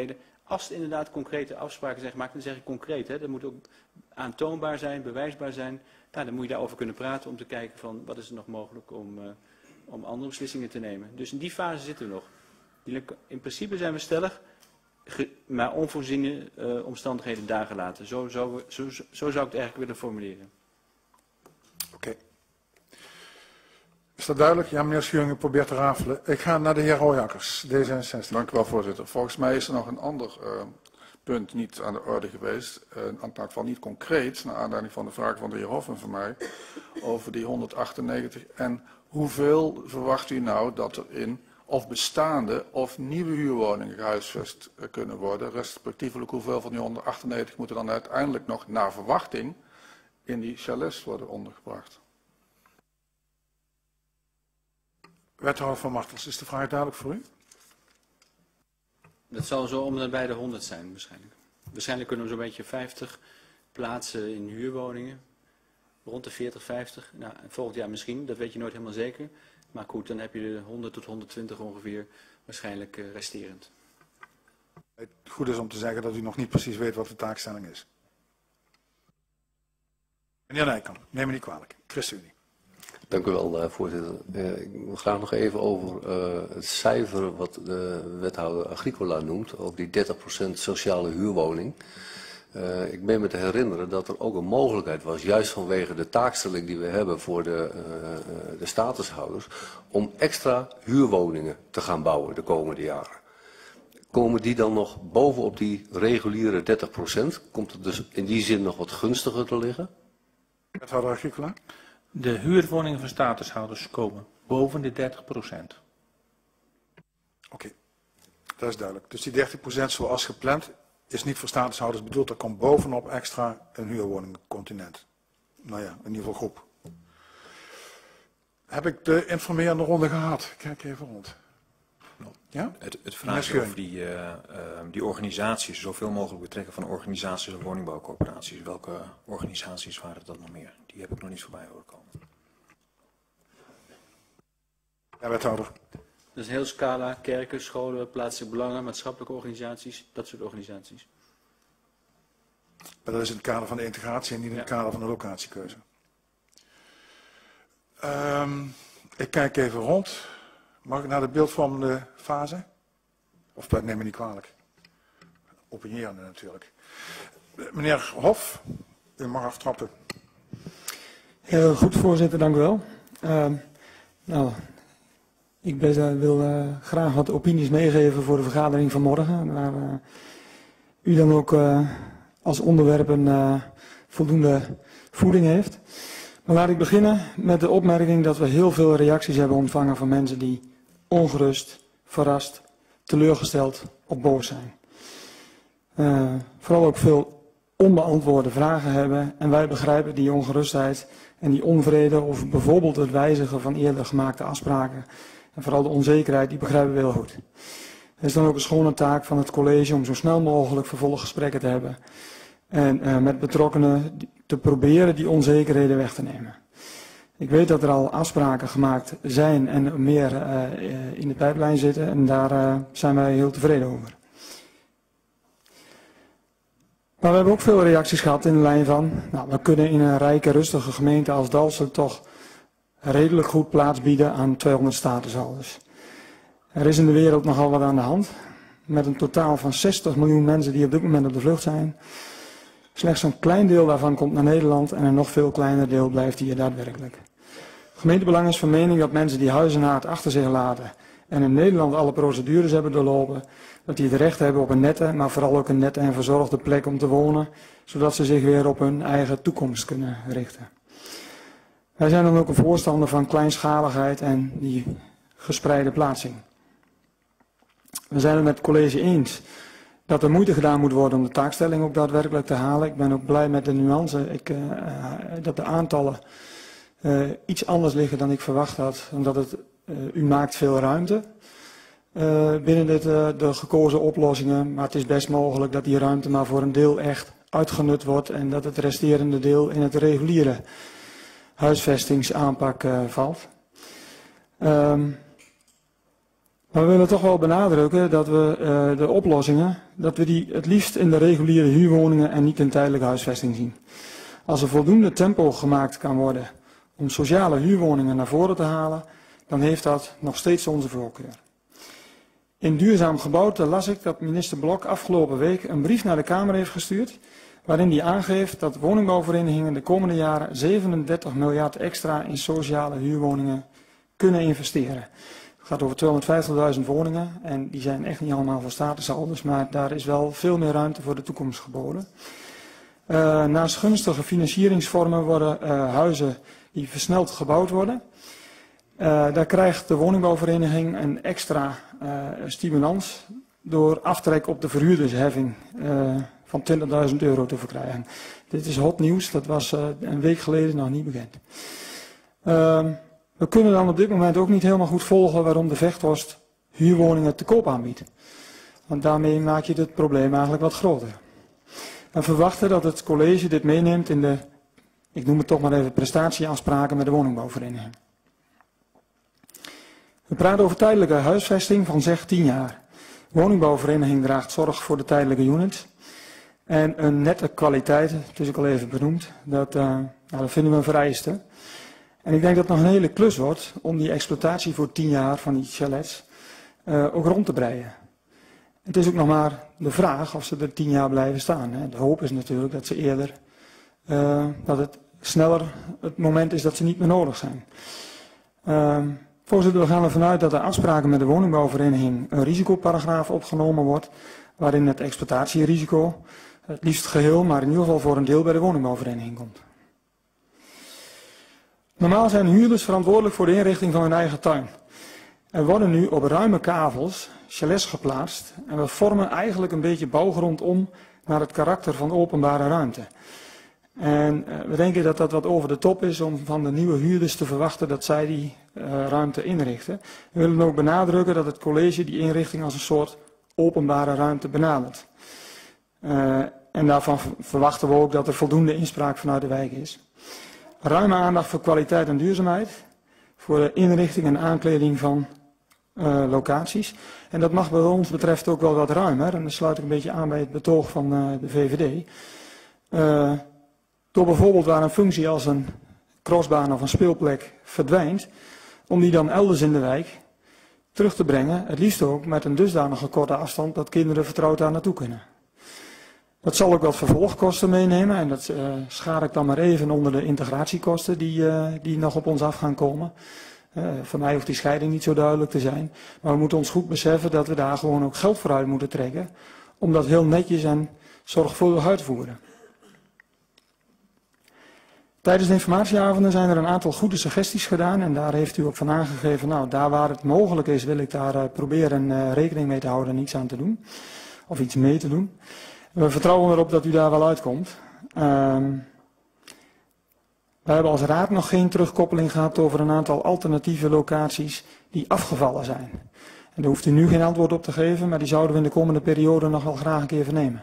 als er inderdaad concrete afspraken zijn gemaakt, dan zeg ik concreet, hè, dat moet ook aantoonbaar zijn, bewijsbaar zijn. Nou, dan moet je daarover kunnen praten om te kijken van wat is er nog mogelijk om andere beslissingen te nemen. Dus in die fase zitten we nog. In principe zijn we stellig, maar onvoorziene omstandigheden daar gelaten. Zo zou ik het eigenlijk willen formuleren. Oké. Is dat duidelijk? Ja, meneer Schuringen probeert te rafelen. Ik ga naar de heer Rooijakkers, D66. Dank u wel, voorzitter. Volgens mij is er nog een ander punt niet aan de orde geweest. In elk geval niet concreet, naar aanleiding van de vraag van de heer Hof en van mij, over die 198. En hoeveel verwacht u nou dat er in of bestaande of nieuwe huurwoningen gehuisvest kunnen worden? Respectievelijk hoeveel van die 198 moeten dan uiteindelijk nog naar verwachting in die chalets worden ondergebracht? Wethouder van Martels, is de vraag duidelijk voor u? Dat zal zo om en bij de 100 zijn waarschijnlijk. Waarschijnlijk kunnen we zo'n beetje 50 plaatsen in huurwoningen. Rond de 40, 50. Nou, volgend jaar misschien, dat weet je nooit helemaal zeker. Maar goed, dan heb je de 100 tot 120 ongeveer waarschijnlijk resterend. Het goed is om te zeggen dat u nog niet precies weet wat de taakstelling is. Meneer Nijkamp, neem me niet kwalijk. ChristenUnie. Dank u wel, voorzitter. Ik wil graag nog even over het cijfer wat de wethouder Agricola noemt, over die 30% sociale huurwoning. Ik meen me te herinneren dat er ook een mogelijkheid was, juist vanwege de taakstelling die we hebben voor de statushouders, om extra huurwoningen te gaan bouwen de komende jaren. Komen die dan nog bovenop die reguliere 30%? Komt het dus in die zin nog wat gunstiger te liggen? Wethouder Agricola. De huurwoningen van statushouders komen boven de 30%. Oké, dat is duidelijk. Dus die 30% zoals gepland is niet voor statushouders bedoeld. Er komt bovenop extra een huurwoningcontingent. Nou ja, in ieder geval groep. Heb ik de informerende ronde gehad? Ik kijk even rond. Ja? Het vraag over die organisaties, zoveel mogelijk betrekken van organisaties en woningbouwcorporaties. Welke organisaties waren dat nog meer? Die heb ik nog niet voorbij horen komen. Ja, wethouder. Dat is een heel scala, kerken, scholen, plaatselijke belangen, maatschappelijke organisaties, dat soort organisaties. Maar dat is in het kader van de integratie en niet in het kader van de locatiekeuze. Ik kijk even rond. Mag ik naar de beeldvormende fase? Of neem me niet kwalijk. Opinierende natuurlijk. Meneer Hof, u mag aftrappen. Heel goed, voorzitter, dank u wel. Ik wil graag wat opinies meegeven voor de vergadering van morgen. Waar u dan ook als onderwerp een voldoende voeding heeft. Maar laat ik beginnen met de opmerking dat we heel veel reacties hebben ontvangen van mensen die ongerust, verrast, teleurgesteld of boos zijn. Vooral ook veel onbeantwoorde vragen hebben en wij begrijpen die ongerustheid en die onvrede of bijvoorbeeld het wijzigen van eerder gemaakte afspraken en vooral de onzekerheid, die begrijpen we heel goed. Het is dan ook een schone taak van het college om zo snel mogelijk vervolggesprekken te hebben en met betrokkenen te proberen die onzekerheden weg te nemen. Ik weet dat er al afspraken gemaakt zijn en meer in de pijplijn zitten en daar zijn wij heel tevreden over. Maar we hebben ook veel reacties gehad in de lijn van, nou, we kunnen in een rijke, rustige gemeente als Dalfsen toch redelijk goed plaats bieden aan 200 statushouders. Er is in de wereld nogal wat aan de hand, met een totaal van 60 miljoen mensen die op dit moment op de vlucht zijn. Slechts een klein deel daarvan komt naar Nederland en een nog veel kleiner deel blijft hier daadwerkelijk. Gemeentebelang is van mening dat mensen die huis en haard achter zich laten en in Nederland alle procedures hebben doorlopen, dat die het recht hebben op een nette, maar vooral ook een nette en verzorgde plek om te wonen, zodat ze zich weer op hun eigen toekomst kunnen richten. Wij zijn dan ook een voorstander van kleinschaligheid en die gespreide plaatsing. We zijn het met het college eens dat er moeite gedaan moet worden om de taakstelling ook daadwerkelijk te halen. Ik ben ook blij met de nuance dat de aantallen iets anders liggen dan ik verwacht had, omdat u maakt veel ruimte binnen de gekozen oplossingen, maar het is best mogelijk dat die ruimte maar voor een deel echt uitgenut wordt en dat het resterende deel in het reguliere huisvestingsaanpak valt. Maar we willen toch wel benadrukken dat we de oplossingen dat we die het liefst in de reguliere huurwoningen en niet in tijdelijke huisvesting zien. Als er voldoende tempo gemaakt kan worden om sociale huurwoningen naar voren te halen, dan heeft dat nog steeds onze voorkeur. In Duurzaam Gebouwd las ik dat minister Blok afgelopen week een brief naar de Kamer heeft gestuurd, waarin hij aangeeft dat woningbouwverenigingen de komende jaren 37 miljard extra in sociale huurwoningen kunnen investeren. Het gaat over 250.000 woningen en die zijn echt niet allemaal voor statushouders, maar daar is wel veel meer ruimte voor de toekomst geboden. Naast gunstige financieringsvormen worden huizen die versneld gebouwd worden. Daar krijgt de woningbouwvereniging een extra stimulans door aftrek op de verhuurdersheffing van €20.000 te verkrijgen. Dit is hot nieuws, dat was een week geleden nog niet bekend. We kunnen dan op dit moment ook niet helemaal goed volgen waarom de Vechthorst huurwoningen te koop aanbiedt. Want daarmee maak je het probleem eigenlijk wat groter. We verwachten dat het college dit meeneemt in de, ik noem het toch maar even, prestatieafspraken met de woningbouwvereniging. We praten over tijdelijke huisvesting van zeg 10 jaar. De woningbouwvereniging draagt zorg voor de tijdelijke units. En een nette kwaliteit, het is ook al even benoemd, dat vinden we een vereiste. En ik denk dat het nog een hele klus wordt om die exploitatie voor 10 jaar van die chalets ook rond te breien. Het is ook nog maar de vraag of ze er 10 jaar blijven staan. Hè. De hoop is natuurlijk dat ze eerder, dat het sneller het moment is dat ze niet meer nodig zijn. Voorzitter, we gaan ervan uit dat de afspraken met de woningbouwvereniging een risicoparagraaf opgenomen wordt, waarin het exploitatierisico, het liefst geheel, maar in ieder geval voor een deel bij de woningbouwvereniging komt. Normaal zijn huurders verantwoordelijk voor de inrichting van hun eigen tuin. Er worden nu op ruime kavels chalets geplaatst en we vormen eigenlijk een beetje bouwgrond om naar het karakter van openbare ruimte. En we denken dat dat wat over de top is om van de nieuwe huurders te verwachten dat zij die ruimte inrichten. We willen ook benadrukken dat het college die inrichting als een soort openbare ruimte benadert. En daarvan verwachten we ook dat er voldoende inspraak vanuit de wijk is. Ruime aandacht voor kwaliteit en duurzaamheid, voor de inrichting en aankleding van locaties. En dat mag wat ons betreft ook wel wat ruimer. En dan sluit ik een beetje aan bij het betoog van de VVD. Door bijvoorbeeld waar een functie als een crossbaan of een speelplek verdwijnt, om die dan elders in de wijk terug te brengen. Het liefst ook met een dusdanige korte afstand dat kinderen vertrouwd daar naartoe kunnen. Dat zal ook wat vervolgkosten meenemen en dat schaar ik dan maar even onder de integratiekosten die nog op ons af gaan komen. Voor mij hoeft die scheiding niet zo duidelijk te zijn, maar we moeten ons goed beseffen dat we daar gewoon ook geld voor uit moeten trekken om dat heel netjes en zorgvuldig uit te voeren. Tijdens de informatieavonden zijn er een aantal goede suggesties gedaan en daar heeft u ook van aangegeven, nou daar waar het mogelijk is wil ik daar proberen rekening mee te houden en iets aan te doen, of iets mee te doen. We vertrouwen erop dat u daar wel uitkomt. We hebben als raad nog geen terugkoppeling gehad over een aantal alternatieve locaties die afgevallen zijn. En daar hoeft u nu geen antwoord op te geven, maar die zouden we in de komende periode nog wel graag een keer vernemen.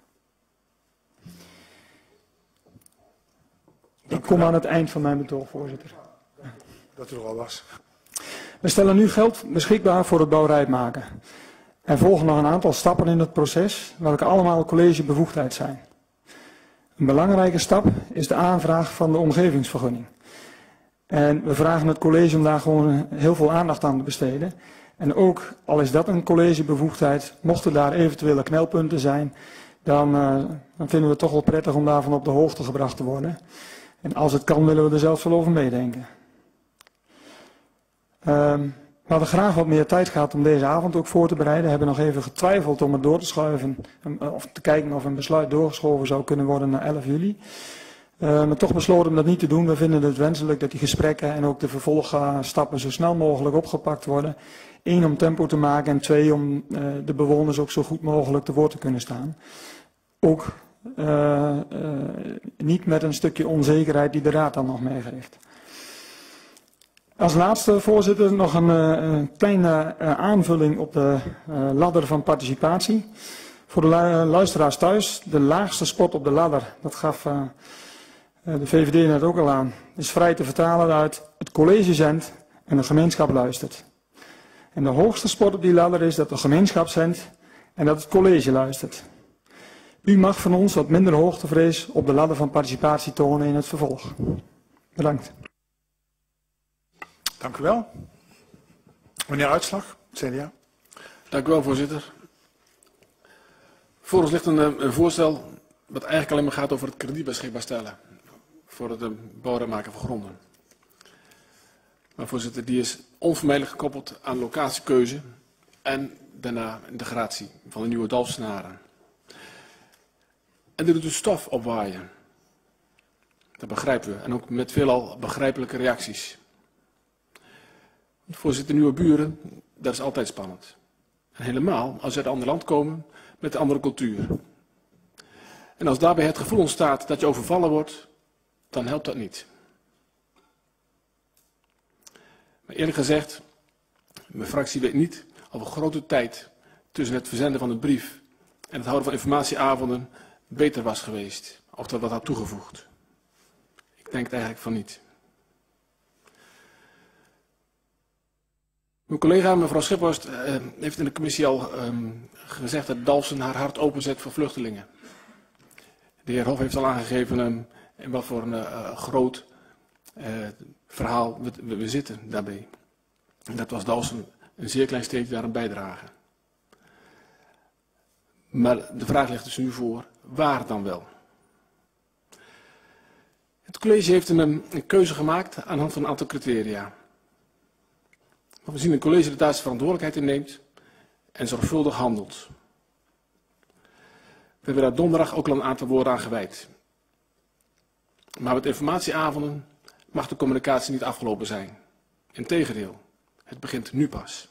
Ik kom aan het eind van mijn betoog, voorzitter. Dat u er al was. We stellen nu geld beschikbaar voor het bouwrijp maken. Er volgen nog een aantal stappen in het proces, welke allemaal collegebevoegdheid zijn. Een belangrijke stap is de aanvraag van de omgevingsvergunning. En we vragen het college om daar gewoon heel veel aandacht aan te besteden. En ook, al is dat een collegebevoegdheid, mochten daar eventuele knelpunten zijn, dan vinden we het toch wel prettig om daarvan op de hoogte gebracht te worden. En als het kan, willen we er zelfs wel over meedenken. We hadden graag wat meer tijd gehad om deze avond ook voor te bereiden. We hebben nog even getwijfeld om het door te schuiven, of te kijken of een besluit doorgeschoven zou kunnen worden naar 11 juli. Maar toch besloten om dat niet te doen. We vinden het wenselijk dat die gesprekken en ook de vervolgstappen zo snel mogelijk opgepakt worden. 1, om tempo te maken en 2, om de bewoners ook zo goed mogelijk te woord te kunnen staan. Ook niet met een stukje onzekerheid die de raad dan nog meegeeft. Als laatste, voorzitter, nog een kleine aanvulling op de ladder van participatie. Voor de luisteraars thuis, de laagste spot op de ladder, dat gaf de VVD net ook al aan, is vrij te vertalen uit het college zendt en de gemeenschap luistert. En de hoogste spot op die ladder is dat de gemeenschap zendt En dat het college luistert. U mag van ons wat minder hoogtevrees op de ladder van participatie tonen in het vervolg. Bedankt. Dank u wel. Meneer Uitslag, CDA. Dank u wel, voorzitter. Voor ons ligt een voorstel wat eigenlijk alleen maar gaat over het krediet beschikbaar stellen voor het bouwen en maken van gronden. Maar voorzitter, die is onvermijdelijk gekoppeld aan locatiekeuze en daarna integratie van de nieuwe Dalfsenaren. En dit doet de stof opwaaien. Dat begrijpen we. En ook met veelal begrijpelijke reacties. Voorzitter, nieuwe buren, dat is altijd spannend. En helemaal als ze uit een ander land komen met een andere cultuur. En als daarbij het gevoel ontstaat dat je overvallen wordt, dan helpt dat niet. Maar eerlijk gezegd, mijn fractie weet niet of een grote tijd tussen het verzenden van de brief en het houden van informatieavonden beter was geweest. Of dat wat had toegevoegd. Ik denk het eigenlijk van niet. Mijn collega, mevrouw Schiphorst, heeft in de commissie al gezegd dat Dalfsen haar hart openzet voor vluchtelingen. De heer Hof heeft al aangegeven in wat voor een groot verhaal we zitten daarbij. En dat was Dalfsen een zeer klein steentje daar een bijdrage. Maar de vraag ligt dus nu voor, waar dan wel? Het college heeft een keuze gemaakt aan de hand van een aantal criteria. Maar we zien een college dat daar zijn verantwoordelijkheid in neemt en zorgvuldig handelt. We hebben daar donderdag ook al een aantal woorden aan gewijd. Maar met informatieavonden mag de communicatie niet afgelopen zijn. Integendeel, het begint nu pas.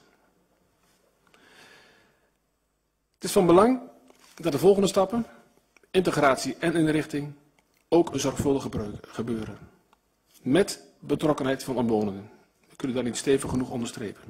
Het is van belang dat de volgende stappen, integratie en inrichting, ook zorgvuldig gebeuren. Met betrokkenheid van omwonenden. We kunnen dat niet stevig genoeg onderstrepen.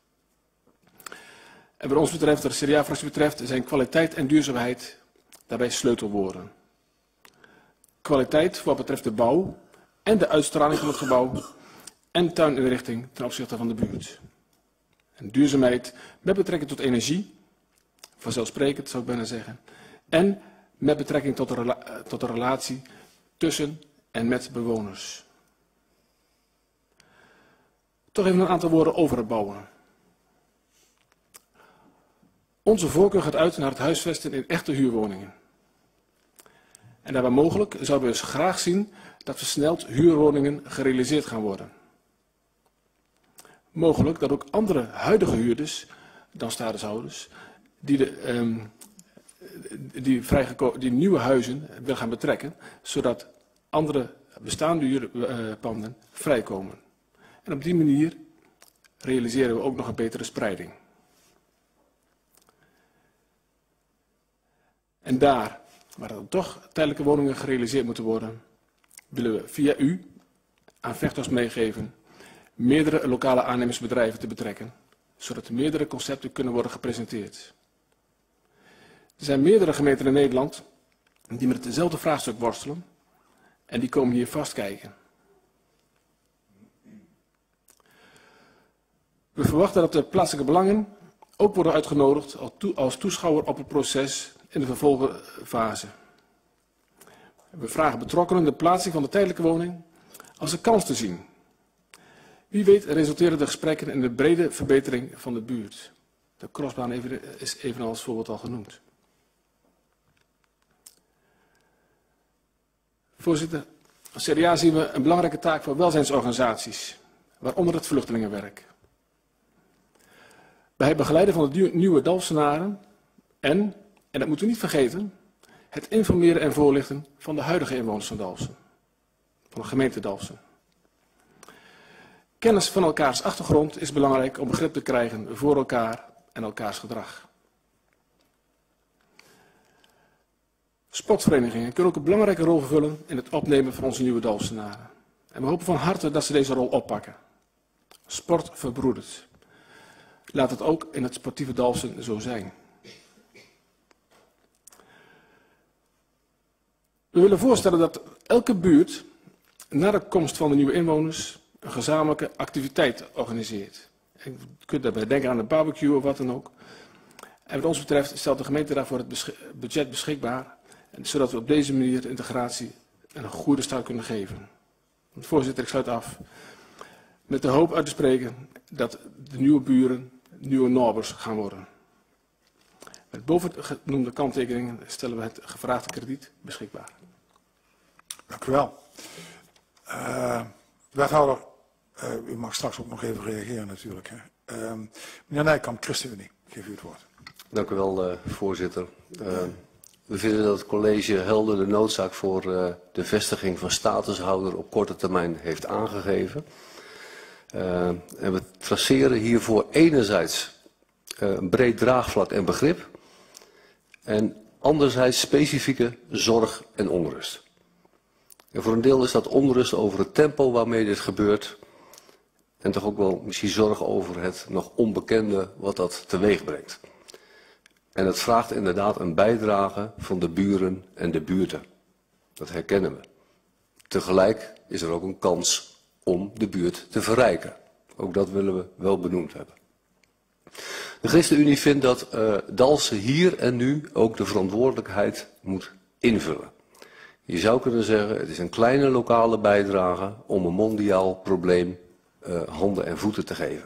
En wat ons betreft, wat de CDA-fractie betreft, zijn kwaliteit en duurzaamheid daarbij sleutelwoorden. Kwaliteit voor wat betreft de bouw en de uitstraling van het gebouw en tuininrichting ten opzichte van de buurt. En duurzaamheid met betrekking tot energie, vanzelfsprekend zou ik bijna zeggen, en met betrekking tot de relatie tussen en met bewoners. Toch even een aantal woorden over het bouwen. Onze voorkeur gaat uit naar het huisvesten in echte huurwoningen. En daar waar mogelijk zouden we dus graag zien dat versneld huurwoningen gerealiseerd gaan worden. Mogelijk dat ook andere huidige huurders dan statushouders die nieuwe huizen willen gaan betrekken, zodat andere bestaande huurpanden vrijkomen. En op die manier realiseren we ook nog een betere spreiding. En daar, waar er toch tijdelijke woningen gerealiseerd moeten worden, willen we via u aan Vechthorst meegeven meerdere lokale aannemersbedrijven te betrekken, zodat meerdere concepten kunnen worden gepresenteerd. Er zijn meerdere gemeenten in Nederland die met hetzelfde vraagstuk worstelen en die komen hier vast kijken. We verwachten dat de plaatselijke belangen ook worden uitgenodigd als toeschouwer op het proces in de vervolgfase. We vragen betrokkenen de plaatsing van de tijdelijke woning als een kans te zien. Wie weet resulteren de gesprekken in de brede verbetering van de buurt. De crossbaan is evenals voorbeeld al genoemd. Voorzitter, als CDA zien we een belangrijke taak voor welzijnsorganisaties, waaronder het vluchtelingenwerk. Bij het begeleiden van de nieuwe Dalfsenaren en dat moeten we niet vergeten, het informeren en voorlichten van de huidige inwoners van Dalfsen, van de gemeente Dalfsen. Kennis van elkaars achtergrond is belangrijk om begrip te krijgen voor elkaar en elkaars gedrag. Sportverenigingen kunnen ook een belangrijke rol vervullen in het opnemen van onze nieuwe Dalfsenaren. En we hopen van harte dat ze deze rol oppakken. Sport verbroedert. Laat het ook in het sportieve Dalfsen zo zijn. We willen voorstellen dat elke buurt na de komst van de nieuwe inwoners een gezamenlijke activiteit organiseert. Je kunt daarbij denken aan de barbecue of wat dan ook. En wat ons betreft stelt de gemeente daarvoor het budget beschikbaar, zodat we op deze manier de integratie een goede start kunnen geven. Voorzitter, ik sluit af met de hoop uit te spreken dat de nieuwe buren nieuwe Norbers gaan worden. Met bovengenoemde kanttekeningen stellen we het gevraagde krediet beschikbaar. Dank u wel. Wethouder, u mag straks ook nog even reageren natuurlijk. Hè. Meneer Nijkamp, ChristenUnie, geef u het woord. Dank u wel, voorzitter. We vinden dat het college helder de noodzaak voor de vestiging van statushouder op korte termijn heeft aangegeven. En we traceren hiervoor enerzijds een breed draagvlak en begrip en anderzijds specifieke zorg en onrust. En voor een deel is dat onrust over het tempo waarmee dit gebeurt en toch ook wel misschien zorg over het nog onbekende wat dat teweeg brengt. En het vraagt inderdaad een bijdrage van de buren en de buurten. Dat herkennen we. Tegelijk is er ook een kans om de buurt te verrijken. Ook dat willen we wel benoemd hebben. De ChristenUnie vindt dat Dalfsen hier en nu ook de verantwoordelijkheid moet invullen. Je zou kunnen zeggen, het is een kleine lokale bijdrage om een mondiaal probleem handen en voeten te geven.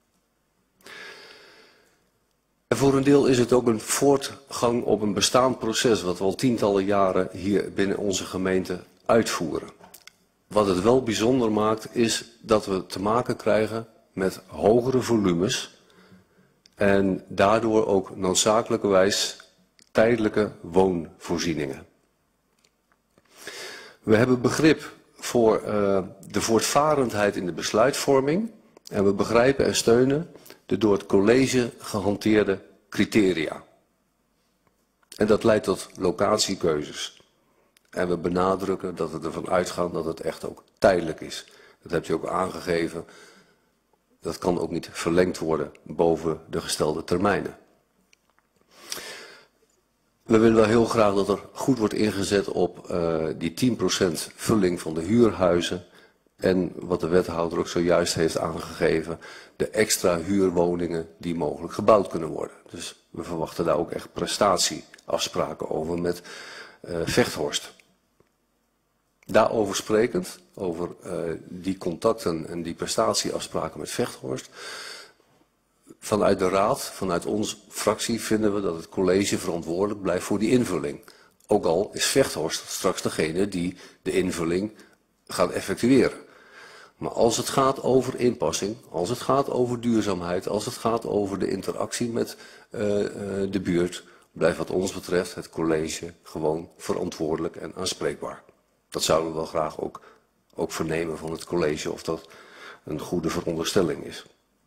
En voor een deel is het ook een voortgang op een bestaand proces wat we al tientallen jaren hier binnen onze gemeente uitvoeren. Wat het wel bijzonder maakt is dat we te maken krijgen met hogere volumes en daardoor ook noodzakelijkerwijs tijdelijke woonvoorzieningen. We hebben begrip voor de voortvarendheid in de besluitvorming en we begrijpen en steunen de door het college gehanteerde criteria. En dat leidt tot locatiekeuzes. En we benadrukken dat we ervan uitgaan dat het echt ook tijdelijk is. Dat hebt u ook aangegeven. Dat kan ook niet verlengd worden boven de gestelde termijnen. We willen wel heel graag dat er goed wordt ingezet op die 10% vulling van de huurhuizen. En wat de wethouder ook zojuist heeft aangegeven, de extra huurwoningen die mogelijk gebouwd kunnen worden. Dus we verwachten daar ook echt prestatieafspraken over met Vechthorst. Daarover sprekend, over die contacten en die prestatieafspraken met Vechthorst. Vanuit de raad, vanuit onze fractie vinden we dat het college verantwoordelijk blijft voor die invulling. Ook al is Vechthorst straks degene die de invulling gaat effectueren. Maar als het gaat over inpassing, als het gaat over duurzaamheid, als het gaat over de interactie met de buurt, blijft wat ons betreft het college gewoon verantwoordelijk en aanspreekbaar. Dat zouden we wel graag ook vernemen van het college of dat een goede veronderstelling is.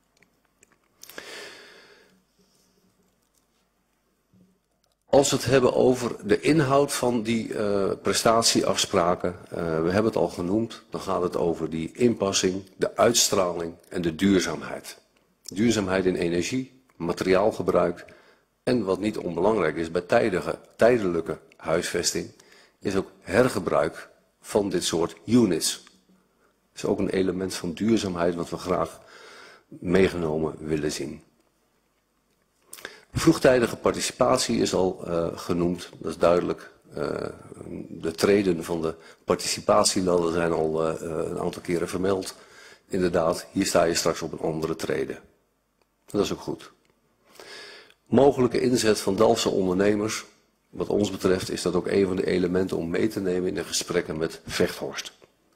Als we het hebben over de inhoud van die prestatieafspraken, we hebben het al genoemd, dan gaat het over die inpassing, de uitstraling en de duurzaamheid. Duurzaamheid in energie, materiaalgebruik en wat niet onbelangrijk is bij tijdelijke huisvesting, is ook hergebruik van dit soort units. Dat is ook een element van duurzaamheid wat we graag meegenomen willen zien. Vroegtijdige participatie is al genoemd, dat is duidelijk. De treden van de participatieladder zijn al een aantal keren vermeld. Inderdaad, hier sta je straks op een andere trede. Dat is ook goed. Mogelijke inzet van Dalfse ondernemers, wat ons betreft is dat ook een van de elementen om mee te nemen in de gesprekken met Vechthorst.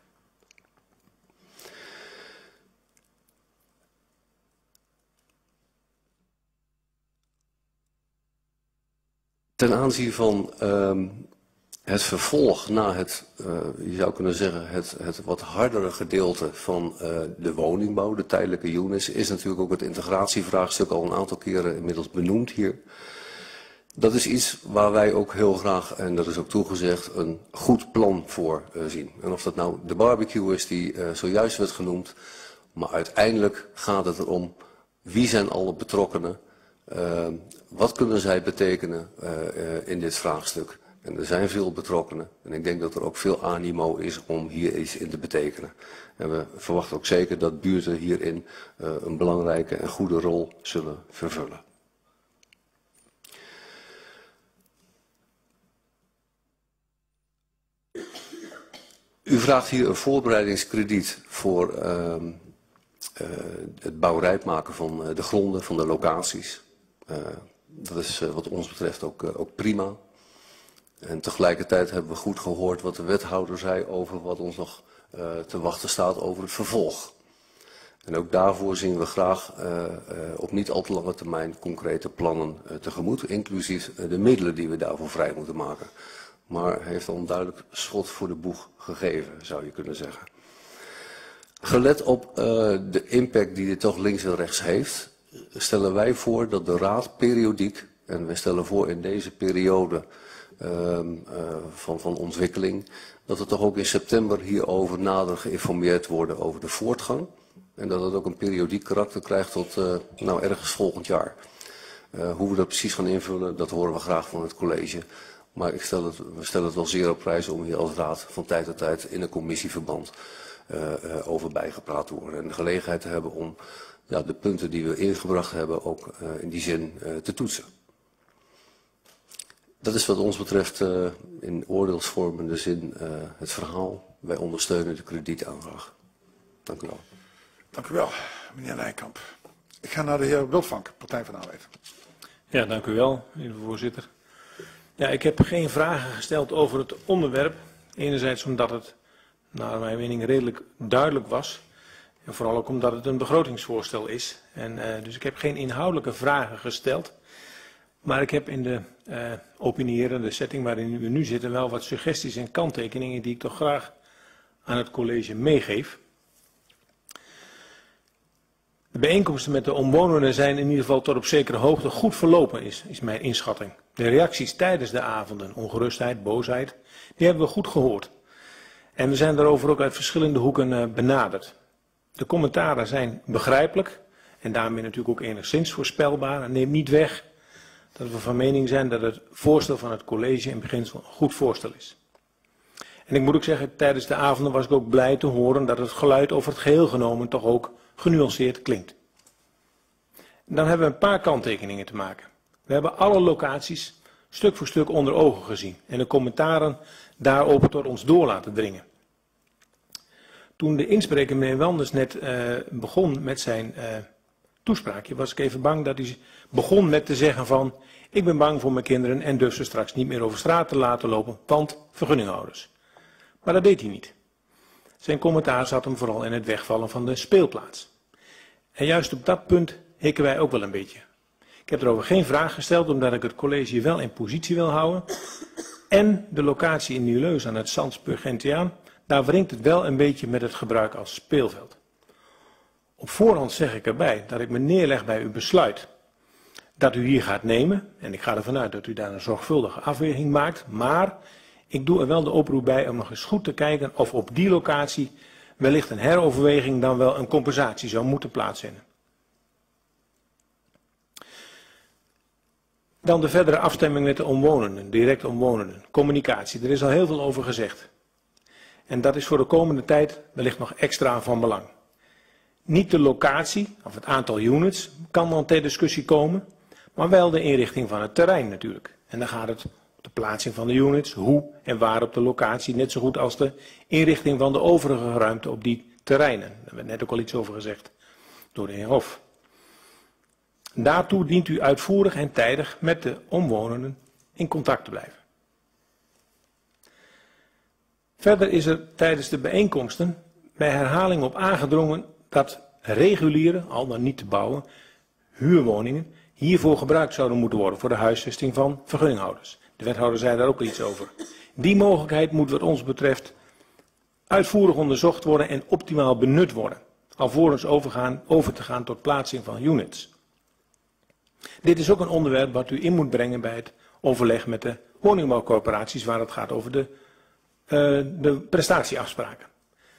Ten aanzien van het vervolg na het, je zou kunnen zeggen, het wat hardere gedeelte van de woningbouw, de tijdelijke units, is natuurlijk ook het integratievraagstuk al een aantal keren inmiddels benoemd hier. Dat is iets waar wij ook heel graag, en dat is ook toegezegd, een goed plan voor zien. En of dat nou de barbecue is die zojuist werd genoemd, maar uiteindelijk gaat het erom wie zijn alle betrokkenen. Wat kunnen zij betekenen in dit vraagstuk? En er zijn veel betrokkenen en ik denk dat er ook veel animo is om hier iets in te betekenen. En we verwachten ook zeker dat buurten hierin een belangrijke en goede rol zullen vervullen. U vraagt hier een voorbereidingskrediet voor het bouwrijp maken van de gronden, van de locaties. Dat is wat ons betreft ook prima. En tegelijkertijd hebben we goed gehoord wat de wethouder zei over wat ons nog te wachten staat over het vervolg. En ook daarvoor zien we graag op niet al te lange termijn concrete plannen tegemoet, inclusief de middelen die we daarvoor vrij moeten maken. Maar hij heeft al een duidelijk schot voor de boeg gegeven, zou je kunnen zeggen. Gelet op de impact die dit toch links en rechts heeft, stellen wij voor dat de Raad periodiek, en wij stellen voor in deze periode van ontwikkeling, dat er toch ook in september hierover nader geïnformeerd worden over de voortgang. En dat het ook een periodiek karakter krijgt tot nou ergens volgend jaar. Hoe we dat precies gaan invullen, dat horen we graag van het college. Maar we stellen het wel zeer op prijs om hier als raad van tijd tot tijd in een commissieverband over bijgepraat te worden. En de gelegenheid te hebben om de punten die we ingebracht hebben ook in die zin te toetsen. Dat is wat ons betreft in oordeelsvormende zin het verhaal. Wij ondersteunen de kredietaanvraag. Dank u wel. Dank u wel, meneer Nijkamp. Ik ga naar de heer Wildvank, Partij van de Arbeid. Ja, dank u wel, meneer de voorzitter. Ja, ik heb geen vragen gesteld over het onderwerp. Enerzijds omdat het, naar mijn mening, redelijk duidelijk was. En vooral ook omdat het een begrotingsvoorstel is. En dus ik heb geen inhoudelijke vragen gesteld. Maar ik heb in de opinierende setting waarin we nu zitten wel wat suggesties en kanttekeningen die ik toch graag aan het college meegeef. De bijeenkomsten met de omwonenden zijn in ieder geval tot op zekere hoogte goed verlopen, is mijn inschatting. De reacties tijdens de avonden, ongerustheid, boosheid, die hebben we goed gehoord. En we zijn daarover ook uit verschillende hoeken benaderd. De commentaren zijn begrijpelijk en daarmee natuurlijk ook enigszins voorspelbaar. En neemt niet weg dat we van mening zijn dat het voorstel van het college in beginsel een goed voorstel is. En ik moet ook zeggen, tijdens de avonden was ik ook blij te horen dat het geluid over het geheel genomen toch ook genuanceerd klinkt. Dan hebben we een paar kanttekeningen te maken. We hebben alle locaties stuk voor stuk onder ogen gezien en de commentaren daarop tot ons door laten dringen. Toen de inspreker, meneer Wanders, net begon met zijn toespraakje, was ik even bang dat hij begon met te zeggen van, ik ben bang voor mijn kinderen en dus ze straks niet meer over straat te laten lopen, want vergunninghouders. Maar dat deed hij niet. Zijn commentaar zat hem vooral in het wegvallen van de speelplaats. En juist op dat punt hikken wij ook wel een beetje. Ik heb erover geen vraag gesteld, omdat ik het college wel in positie wil houden. En de locatie in Nieuwleus aan het Zandspur-Gentiaan, daar wringt het wel een beetje met het gebruik als speelveld. Op voorhand zeg ik erbij dat ik me neerleg bij uw besluit dat u hier gaat nemen. En ik ga ervan uit dat u daar een zorgvuldige afweging maakt. Maar ik doe er wel de oproep bij om nog eens goed te kijken of op die locatie wellicht een heroverweging dan wel een compensatie zou moeten plaatsvinden. Dan de verdere afstemming met de omwonenden, direct omwonenden, communicatie. Er is al heel veel over gezegd. En dat is voor de komende tijd wellicht nog extra van belang. Niet de locatie, of het aantal units, kan dan ter discussie komen, maar wel de inrichting van het terrein natuurlijk. En dan gaat het om de plaatsing van de units, hoe en waar op de locatie, net zo goed als de inrichting van de overige ruimte op die terreinen. Daar werd net ook al iets over gezegd door de heer Hof. Daartoe dient u uitvoerig en tijdig met de omwonenden in contact te blijven. Verder is er tijdens de bijeenkomsten bij herhaling op aangedrongen dat reguliere, al dan niet te bouwen, huurwoningen hiervoor gebruikt zouden moeten worden voor de huisvesting van vergunninghouders. De wethouder zei daar ook iets over. Die mogelijkheid moet wat ons betreft uitvoerig onderzocht worden en optimaal benut worden, alvorens over te gaan tot plaatsing van units. Dit is ook een onderwerp wat u in moet brengen bij het overleg met de woningbouwcorporaties waar het gaat over de prestatieafspraken.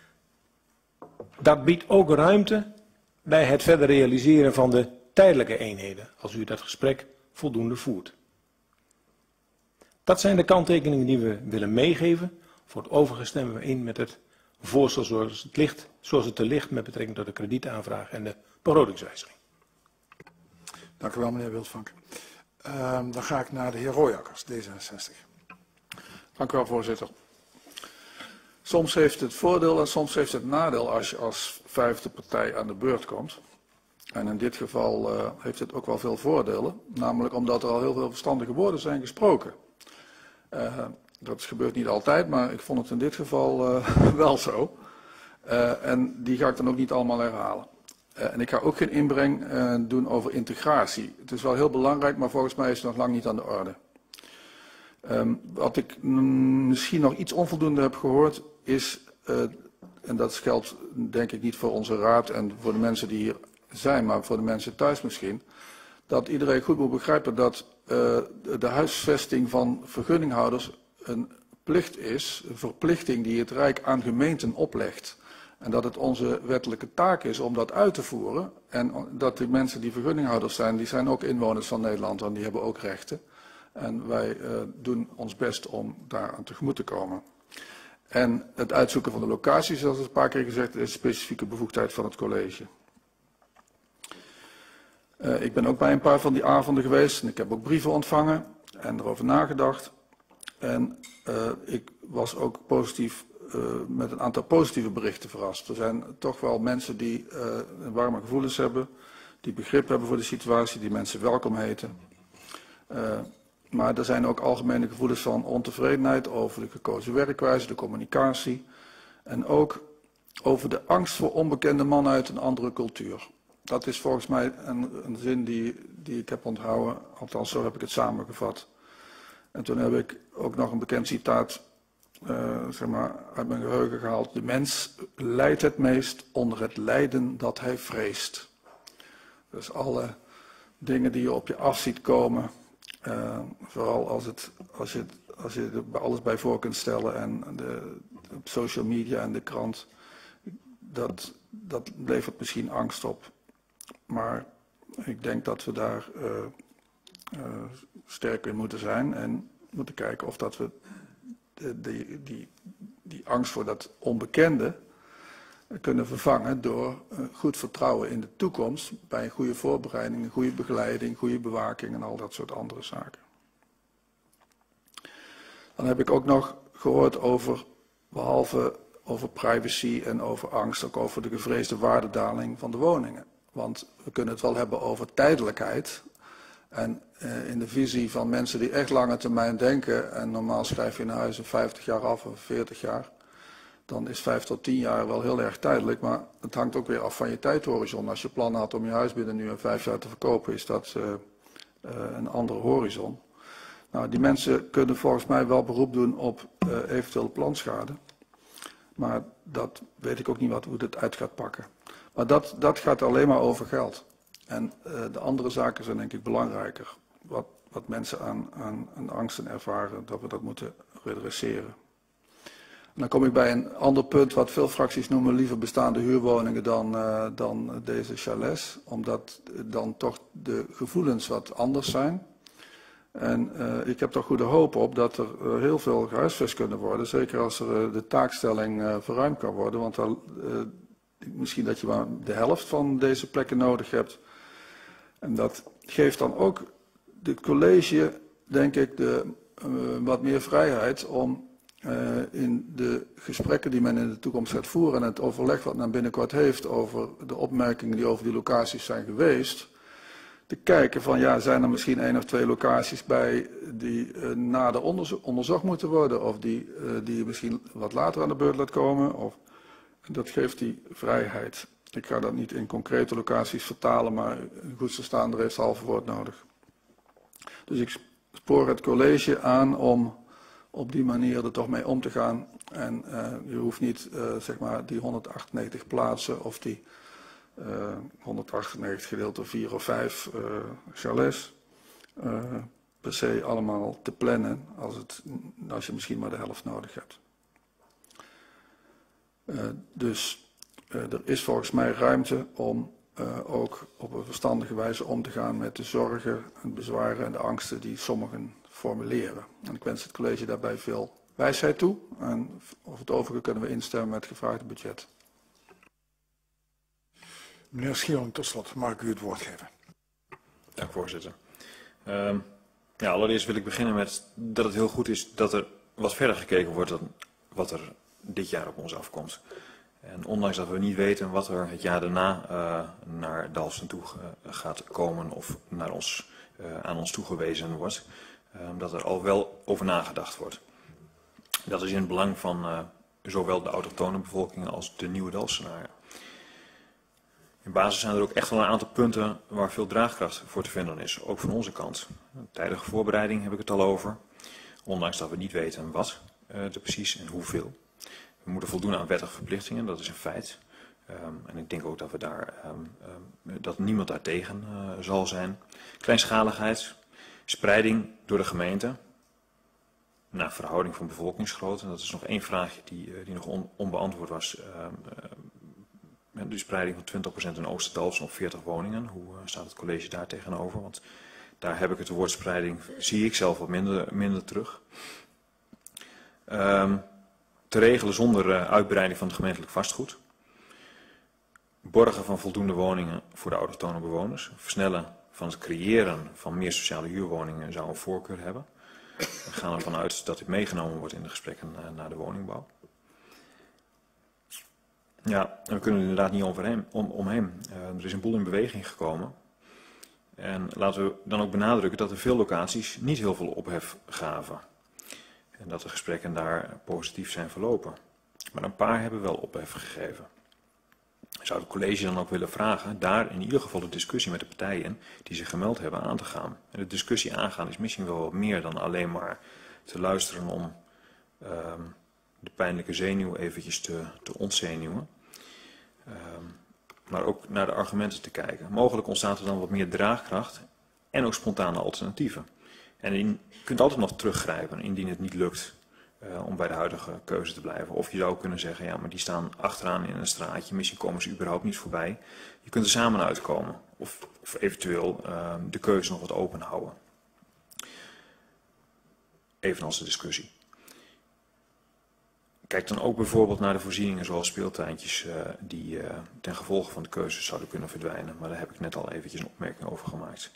Dat biedt ook ruimte bij het verder realiseren van de tijdelijke eenheden, als u dat gesprek voldoende voert. Dat zijn de kanttekeningen die we willen meegeven. Voor het overige stemmen we in met het voorstel zoals het er ligt met betrekking tot de kredietaanvraag en de begrotingswijziging. Dank u wel, meneer Wildvank. Dan ga ik naar de heer Rooijakkers, D66. Dank u wel, voorzitter. Soms heeft het voordeel en soms heeft het nadeel als je als vijfde partij aan de beurt komt. En in dit geval heeft het ook wel veel voordelen. Namelijk omdat er al heel veel verstandige woorden zijn gesproken. Dat gebeurt niet altijd, maar ik vond het in dit geval wel zo. En die ga ik dan ook niet allemaal herhalen. En ik ga ook geen inbreng doen over integratie. Het is wel heel belangrijk, maar volgens mij is het nog lang niet aan de orde. Wat ik misschien nog iets onvoldoende heb gehoord is, en dat geldt denk ik niet voor onze raad en voor de mensen die hier zijn, maar voor de mensen thuis misschien, dat iedereen goed moet begrijpen dat de huisvesting van vergunninghouders een plicht is, een verplichting die het Rijk aan gemeenten oplegt. En dat het onze wettelijke taak is om dat uit te voeren. En dat die mensen die vergunninghouders zijn, die zijn ook inwoners van Nederland en die hebben ook rechten. En wij doen ons best om daar aan tegemoet te komen. En het uitzoeken van de locaties, zoals een paar keer gezegd, is een specifieke bevoegdheid van het college. Ik ben ook bij een paar van die avonden geweest en ik heb ook brieven ontvangen en erover nagedacht. En ik was ook positief met een aantal positieve berichten verrast. Er zijn toch wel mensen die warme gevoelens hebben, die begrip hebben voor de situatie, die mensen welkom heten. Maar er zijn ook algemene gevoelens van ontevredenheid over de gekozen werkwijze, de communicatie. En ook over de angst voor onbekende mannen uit een andere cultuur. Dat is volgens mij een zin die ik heb onthouden, althans zo heb ik het samengevat. En toen heb ik ook nog een bekend citaat uit mijn geheugen gehaald. De mens lijdt het meest onder het lijden dat hij vreest. Dus alle dingen die je op je af ziet komen, vooral als je er alles bij voor kunt stellen en de social media en de krant, dat levert misschien angst op. Maar ik denk dat we daar sterker in moeten zijn en moeten kijken of dat we die angst voor dat onbekende kunnen vervangen door goed vertrouwen in de toekomst bij een goede voorbereiding, een goede begeleiding, goede bewaking en al dat soort andere zaken. Dan heb ik ook nog gehoord over, behalve over privacy en over angst, ook over de gevreesde waardedaling van de woningen. Want we kunnen het wel hebben over tijdelijkheid. En in de visie van mensen die echt lange termijn denken, en normaal schrijf je een huis in 50 jaar af of 40 jaar, dan is 5 tot 10 jaar wel heel erg tijdelijk, maar het hangt ook weer af van je tijdhorizon. Als je plannen had om je huis binnen nu en 5 jaar te verkopen, is dat een andere horizon. Nou, die mensen kunnen volgens mij wel beroep doen op eventueel planschade. Maar dat weet ik ook niet hoe het uit gaat pakken. Maar dat gaat alleen maar over geld. En de andere zaken zijn denk ik belangrijker. Wat mensen aan angsten ervaren, dat we dat moeten redresseren. En dan kom ik bij een ander punt wat veel fracties noemen liever bestaande huurwoningen dan deze chalets. Omdat dan toch de gevoelens wat anders zijn. En ik heb er goede hoop op dat er heel veel gehuisvest kunnen worden. Zeker als er de taakstelling verruimd kan worden. Want misschien dat je maar de helft van deze plekken nodig hebt. En dat geeft dan ook het college, denk ik, wat meer vrijheid om in de gesprekken die men in de toekomst gaat voeren en het overleg wat men binnenkort heeft over de opmerkingen die over die locaties zijn geweest, te kijken van ja, zijn er misschien 1 of 2 locaties bij die nader onderzocht moeten worden of die misschien wat later aan de beurt laat komen. Dat geeft die vrijheid. Ik ga dat niet in concrete locaties vertalen, maar een goed verstaander heeft halve woord nodig. Dus ik spoor het college aan om op die manier er toch mee om te gaan. En je hoeft niet zeg maar die 198 plaatsen of die 198 gedeeld door 4 of 5 chalets per se allemaal te plannen als je misschien maar de helft nodig hebt. Dus er is volgens mij ruimte om ook op een verstandige wijze om te gaan met de zorgen, en bezwaren en de angsten die sommigen formuleren. En ik wens het college daarbij veel wijsheid toe. En over het overige kunnen we instemmen met het gevraagde budget. Meneer Schieling, tot slot, mag ik u het woord geven? Dank voorzitter. Allereerst wil ik beginnen met dat het heel goed is dat er wat verder gekeken wordt dan wat er dit jaar op ons afkomt. En ondanks dat we niet weten wat er het jaar daarna naar Dalfsen toe gaat komen of naar aan ons toegewezen wordt, dat er al wel over nagedacht wordt. Dat is in het belang van zowel de autochtone bevolking als de nieuwe Dalfsenaren. In basis zijn er ook echt wel een aantal punten waar veel draagkracht voor te vinden is, ook van onze kant. Tijdige voorbereiding heb ik het al over, ondanks dat we niet weten wat precies en hoeveel. We moeten voldoen aan wettige verplichtingen, dat is een feit. En ik denk ook dat we dat niemand daar tegen zal zijn. Kleinschaligheid, spreiding door de gemeente. Naar verhouding van bevolkingsgrootte, dat is nog één vraagje die nog onbeantwoord was. De spreiding van 20% in Ooster-Dalfsen op 40 woningen. Hoe staat het college daar tegenover? Want daar heb ik het woord spreiding, zie ik zelf wat minder terug. Te regelen zonder uitbreiding van het gemeentelijk vastgoed. Borgen van voldoende woningen voor de autochtone bewoners. Versnellen van het creëren van meer sociale huurwoningen zou een voorkeur hebben. We gaan ervan uit dat dit meegenomen wordt in de gesprekken naar de woningbouw. Ja, en we kunnen er inderdaad niet omheen. Er is een boel in beweging gekomen. En laten we dan ook benadrukken dat er veel locaties niet heel veel ophef gaven. En dat de gesprekken daar positief zijn verlopen. Maar een paar hebben wel ophef gegeven. Ik zou het college dan ook willen vragen daar in ieder geval de discussie met de partijen die zich gemeld hebben aan te gaan. En de discussie aangaan is misschien wel wat meer dan alleen maar te luisteren om de pijnlijke zenuw eventjes te ontzenuwen. Maar ook naar de argumenten te kijken. Mogelijk ontstaat er dan wat meer draagkracht en ook spontane alternatieven. En je kunt altijd nog teruggrijpen indien het niet lukt om bij de huidige keuze te blijven. Of je zou kunnen zeggen, ja, maar die staan achteraan in een straatje, misschien komen ze überhaupt niet voorbij. Je kunt er samen uitkomen. Of eventueel de keuze nog wat open houden. Evenals de discussie. Kijk dan ook bijvoorbeeld naar de voorzieningen zoals speeltuintjes die ten gevolge van de keuzes zouden kunnen verdwijnen. Maar daar heb ik net al eventjes een opmerking over gemaakt.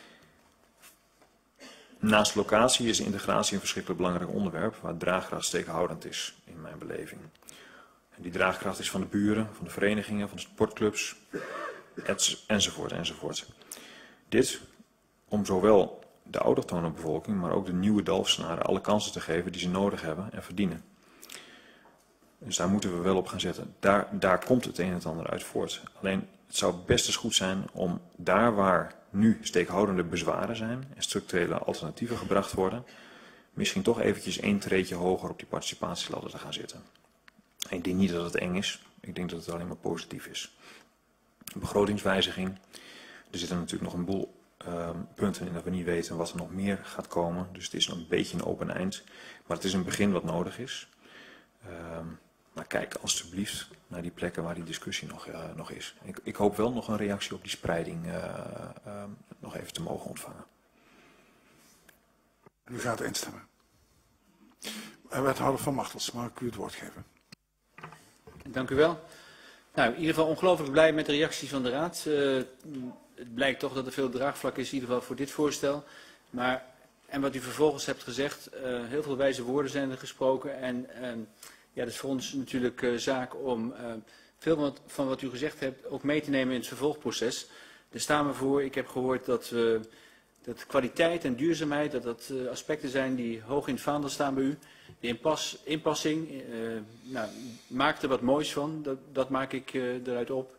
Naast locatie is integratie een verschrikkelijk belangrijk onderwerp waar draagkracht steekhoudend is in mijn beleving. En die draagkracht is van de buren, van de verenigingen, van de sportclubs, enzovoort, enzovoort. Dit om zowel de autochtone bevolking, maar ook de nieuwe Dalfsenaren alle kansen te geven die ze nodig hebben en verdienen. Dus daar moeten we wel op gaan zetten. Daar komt het een en het ander uit voort. Alleen het zou best eens goed zijn om daar waar nu steekhoudende bezwaren zijn en structurele alternatieven gebracht worden, misschien toch eventjes één treedje hoger op die participatieladder te gaan zitten. En ik denk niet dat het eng is. Ik denk dat het alleen maar positief is. Begrotingswijziging. Er zitten natuurlijk nog een boel punten in dat we niet weten wat er nog meer gaat komen. Dus het is een beetje een open eind. Maar het is een begin wat nodig is. Maar kijk alstublieft naar die plekken waar die discussie nog is. Ik hoop wel nog een reactie op die spreiding nog even te mogen ontvangen. U gaat instemmen. Wethouder Van Machtels, mag ik u het woord geven? Dank u wel. Nou, in ieder geval ongelooflijk blij met de reacties van de Raad. Het blijkt toch dat er veel draagvlak is, in ieder geval voor dit voorstel. En wat u vervolgens hebt gezegd, heel veel wijze woorden zijn er gesproken. En ja, dat is voor ons natuurlijk zaak om veel van wat u gezegd hebt ook mee te nemen in het vervolgproces. Daar staan we voor. Ik heb gehoord dat kwaliteit en duurzaamheid, dat aspecten zijn die hoog in het vaandel staan bij u. De inpassing, maak er wat moois van, dat maak ik eruit op.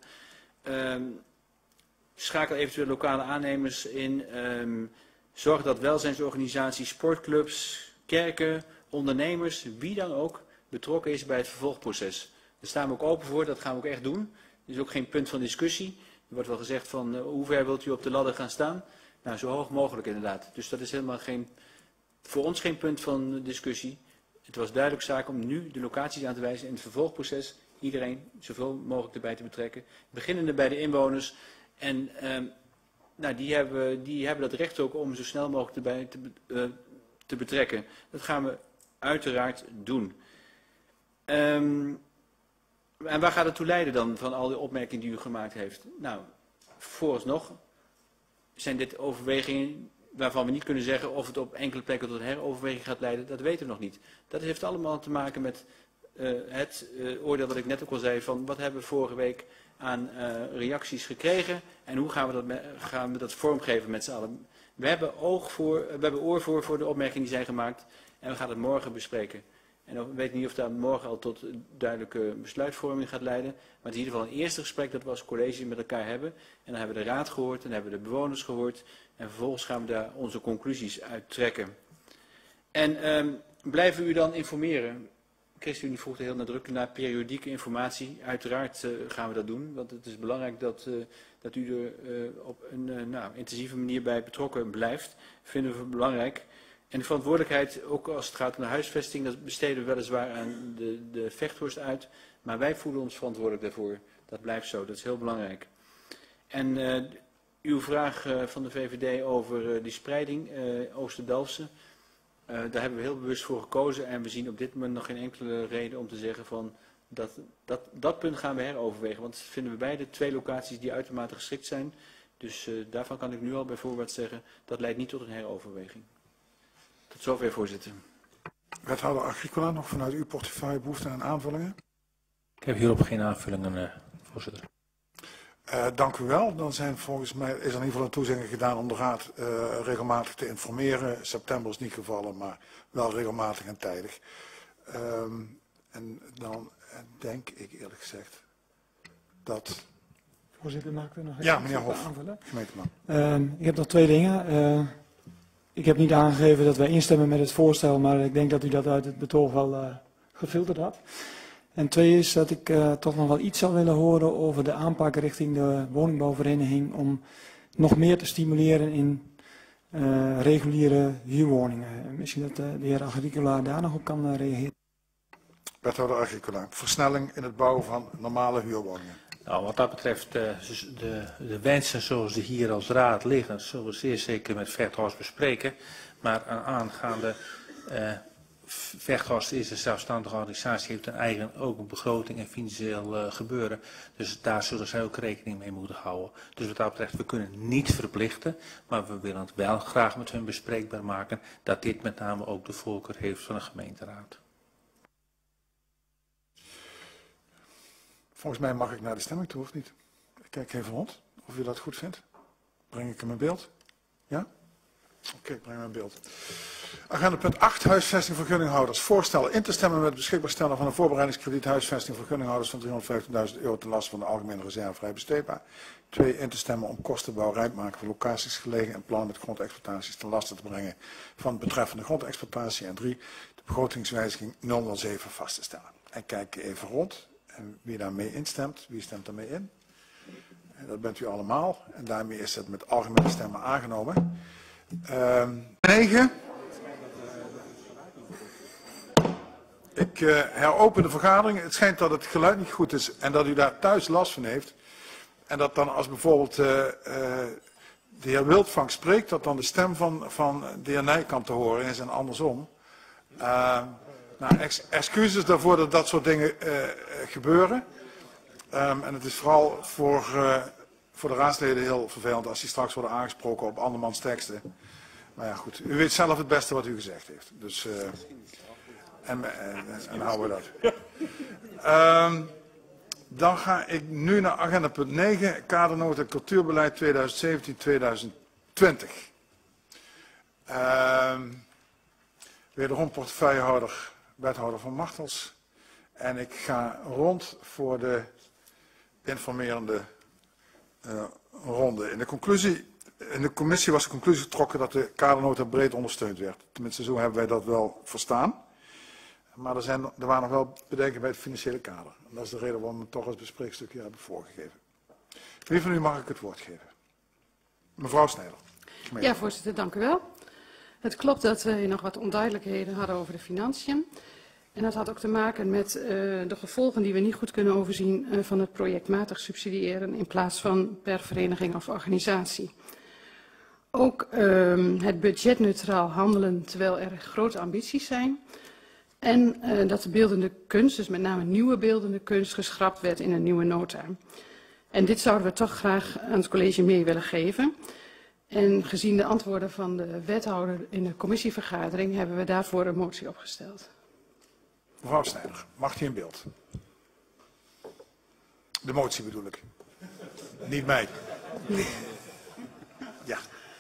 Schakel eventueel lokale aannemers in. Zorg dat welzijnsorganisaties, sportclubs, kerken, ondernemers, wie dan ook, betrokken is bij het vervolgproces. Daar staan we ook open voor, dat gaan we ook echt doen. Er is ook geen punt van discussie. Er wordt wel gezegd van hoe ver wilt u op de ladder gaan staan? Nou, zo hoog mogelijk inderdaad. Dus dat is helemaal voor ons geen punt van discussie. Het was duidelijk zaak om nu de locaties aan te wijzen in het vervolgproces. Iedereen zoveel mogelijk erbij te betrekken. Beginnende bij de inwoners. En die hebben dat recht ook om zo snel mogelijk erbij te betrekken. Dat gaan we uiteraard doen. En waar gaat het toe leiden dan van al die opmerkingen die u gemaakt heeft? Nou, vooralsnog zijn dit overwegingen waarvan we niet kunnen zeggen of het op enkele plekken tot een heroverweging gaat leiden. Dat weten we nog niet. Dat heeft allemaal te maken met het oordeel wat ik net ook al zei van wat hebben we vorige week aan reacties gekregen en hoe gaan we dat vormgeven met z'n allen. We hebben oor voor de opmerkingen die zijn gemaakt en we gaan het morgen bespreken. En ik weet niet of dat morgen al tot duidelijke besluitvorming gaat leiden. Maar het is in ieder geval een eerste gesprek dat we als college met elkaar hebben. En dan hebben we de raad gehoord en dan hebben we de bewoners gehoord. En vervolgens gaan we daar onze conclusies uit trekken. En blijven we u dan informeren? ChristenUnie vroeg er heel nadrukkelijk naar periodieke informatie. Uiteraard gaan we dat doen. Want het is belangrijk dat u er op een intensieve manier bij betrokken blijft. Vinden we belangrijk. En de verantwoordelijkheid, ook als het gaat om de huisvesting, dat besteden we weliswaar aan de Vechthorst uit. Maar wij voelen ons verantwoordelijk daarvoor. Dat blijft zo, dat is heel belangrijk. En uw vraag van de VVD over die spreiding, Ooster-Dalfsen, daar hebben we heel bewust voor gekozen. En we zien op dit moment nog geen enkele reden om te zeggen van dat punt gaan we heroverwegen. Want dat vinden we beide 2 locaties die uitermate geschikt zijn. Dus daarvan kan ik nu al bij voorbaat zeggen, dat leidt niet tot een heroverweging. Tot zover, voorzitter. Wethouder Agricola, nog vanuit uw portefeuille behoefte aan aanvullingen? Ik heb hierop geen aanvullingen, voorzitter. Dank u wel. Dan zijn volgens mij is er in ieder geval een toezegging gedaan om de raad regelmatig te informeren. September is niet gevallen, maar wel regelmatig en tijdig. En dan denk ik eerlijk gezegd dat... Voorzitter, mag ik er nog even ja, meneer Hof, aanvullen? Gemeenteman. Ik heb nog 2 dingen. Ik heb niet aangegeven dat wij instemmen met het voorstel, maar ik denk dat u dat uit het betoog wel gefilterd had. En 2 is dat ik toch nog wel iets zou willen horen over de aanpak richting de woningbouwvereniging om nog meer te stimuleren in reguliere huurwoningen. Misschien dat de heer Agricola daar nog op kan reageren. Wethouder Agricola, versnelling in het bouwen van normale huurwoningen. Nou, wat dat betreft, de wensen zoals die hier als raad liggen, zullen we zeer zeker met Vechthorst bespreken. Maar aangaande Vechthorst is een zelfstandige organisatie, heeft een eigen ook een begroting en financieel gebeuren. Dus daar zullen zij ook rekening mee moeten houden. Dus wat dat betreft, we kunnen niet verplichten, maar we willen het wel graag met hun bespreekbaar maken dat dit met name ook de voorkeur heeft van de gemeenteraad. Volgens mij mag ik naar de stemming toe, of niet? Ik kijk even rond, of u dat goed vindt. Breng ik hem in beeld? Ja? Oké, breng hem in beeld. Agenda punt 8, huisvesting vergunninghouders. Voorstel in te stemmen met het beschikbaar stellen van een voorbereidingskrediet huisvesting vergunninghouders van €350.000 ten laste van de algemene reserve vrij besteedbaar. 2, in te stemmen om kostenbouw rijp maken voor locaties gelegen en plannen met grondexploitaties ten laste te brengen van betreffende grondexploitatie. En 3, de begrotingswijziging 007 vast te stellen. En kijk even rond. En wie daarmee instemt, wie stemt daarmee in? En dat bent u allemaal. En daarmee is het met algemene stemmen aangenomen. 9. Ik heropen de vergadering. Het schijnt dat het geluid niet goed is en dat u daar thuis last van heeft. En dat dan als bijvoorbeeld de heer Wildvang spreekt, dat dan de stem van de heer Nijkamp te horen is en andersom. Nou, excuses daarvoor dat dat soort dingen gebeuren. En het is vooral voor de raadsleden heel vervelend als die straks worden aangesproken op andermans teksten. Maar ja, goed. U weet zelf het beste wat u gezegd heeft. Dus, en houden we dat. Dan ga ik nu naar agenda punt 9, kadernota cultuurbeleid 2017-2020. Wederom portefeuillehouder, wethouder van Martels. En ik ga rond voor de informerende ronde. In de commissie was de conclusie getrokken dat de kadernota breed ondersteund werd. Tenminste, zo hebben wij dat wel verstaan. Maar er waren nog wel bedenkingen bij het financiële kader. En dat is de reden waarom we toch als bespreekstukje hebben voorgegeven. Wie van u mag ik het woord geven? Mevrouw Snijder. Ja, voorzitter, dank u wel. Het klopt dat we nog wat onduidelijkheden hadden over de financiën. En dat had ook te maken met de gevolgen die we niet goed kunnen overzien van het projectmatig subsidiëren in plaats van per vereniging of organisatie. Ook het budgetneutraal handelen terwijl er grote ambities zijn. En dat de beeldende kunst, dus met name nieuwe beeldende kunst, geschrapt werd in een nieuwe nota. En dit zouden we toch graag aan het college mee willen geven. En gezien de antwoorden van de wethouder in de commissievergadering hebben we daarvoor een motie opgesteld. Mevrouw Snijder, mag die in beeld? De motie bedoel ik. Niet mij. Ja.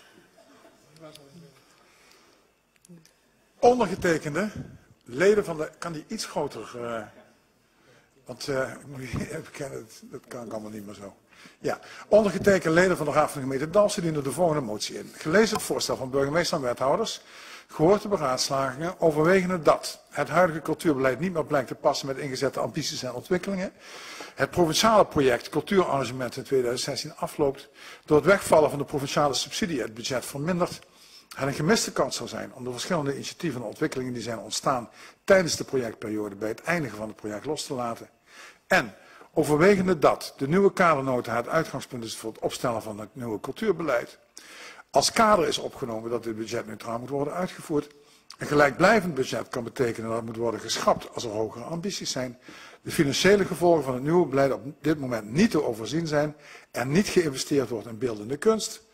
Ondergetekende leden van de... Kan die iets groter... want ik moet even bekennen, dat kan ik allemaal niet meer zo. Ja, ondergetekende leden van de Raad van de Gemeente Dalfsen dienen de volgende motie in. Gelezen het voorstel van burgemeester en wethouders, gehoord de beraadslagingen, overwegende dat het huidige cultuurbeleid niet meer blijkt te passen met ingezette ambities en ontwikkelingen, het provinciale project Cultuurarrangement in 2016 afloopt, door het wegvallen van de provinciale subsidie het budget vermindert, het een gemiste kans zou zijn om de verschillende initiatieven en ontwikkelingen die zijn ontstaan tijdens de projectperiode bij het eindigen van het project los te laten. En overwegende dat de nieuwe kadernota het uitgangspunt is voor het opstellen van het nieuwe cultuurbeleid. Als kader is opgenomen dat dit budget neutraal moet worden uitgevoerd. Een gelijkblijvend budget kan betekenen dat het moet worden geschrapt als er hogere ambities zijn. De financiële gevolgen van het nieuwe beleid op dit moment niet te overzien zijn en niet geïnvesteerd wordt in beeldende kunst.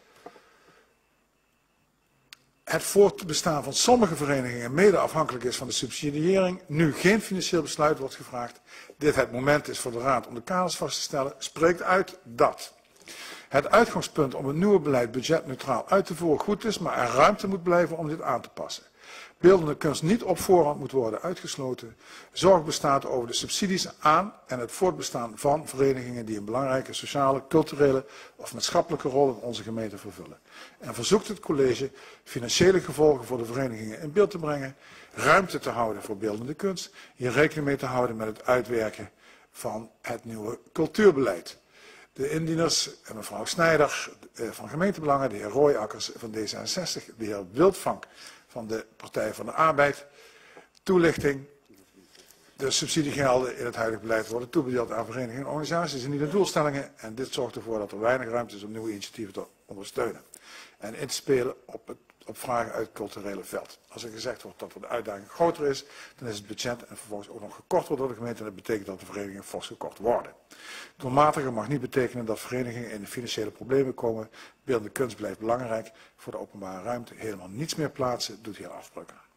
Het voortbestaan van sommige verenigingen mede afhankelijk is van de subsidiëring, nu geen financieel besluit wordt gevraagd, dit het moment is voor de Raad om de kaders vast te stellen, spreekt uit dat het uitgangspunt om het nieuwe beleid budgetneutraal uit te voeren goed is, maar er ruimte moet blijven om dit aan te passen. Beeldende kunst niet op voorhand moet worden uitgesloten. Zorg bestaat over de subsidies aan en het voortbestaan van verenigingen die een belangrijke sociale, culturele of maatschappelijke rol in onze gemeente vervullen. En verzoekt het college financiële gevolgen voor de verenigingen in beeld te brengen, ruimte te houden voor beeldende kunst, hier rekening mee te houden met het uitwerken van het nieuwe cultuurbeleid. De indieners, mevrouw Snijder van Gemeentebelangen, de heer Rooijakkers van D66, de heer Wildvank van de Partij van de Arbeid, toelichting. De subsidiegelden in het huidige beleid worden toebedeeld aan verenigingen en organisaties en niet de doelstellingen. En dit zorgt ervoor dat er weinig ruimte is om nieuwe initiatieven te ondersteunen. En in te spelen op vragen uit het culturele veld. Als er gezegd wordt dat er de uitdaging groter is, dan is het budget en vervolgens ook nog gekort wordt door de gemeente. En dat betekent dat de verenigingen fors gekort worden. Doelmatiger mag niet betekenen dat verenigingen in de financiële problemen komen. Beeldende kunst blijft belangrijk voor de openbare ruimte. Helemaal niets meer plaatsen doet hier afbreuk aan.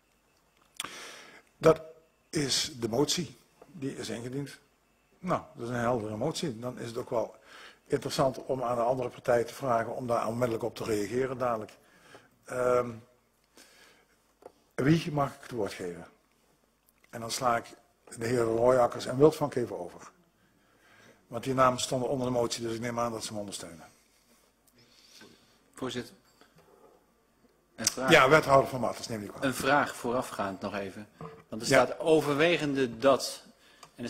Dat is de motie. Die is ingediend. Nou, dat is een heldere motie. Dan is het ook wel interessant om aan de andere partij te vragen om daar onmiddellijk op te reageren dadelijk. Wie mag ik het woord geven? En dan sla ik de heren Rooijakkers en Wildvank even over. Want die namen stonden onder de motie, dus ik neem aan dat ze hem ondersteunen. Voorzitter. Een vraag. Ja, wethouder van Matters, neem die kwalijk. Een vraag voorafgaand nog even. Want er staat overwegende dat. En er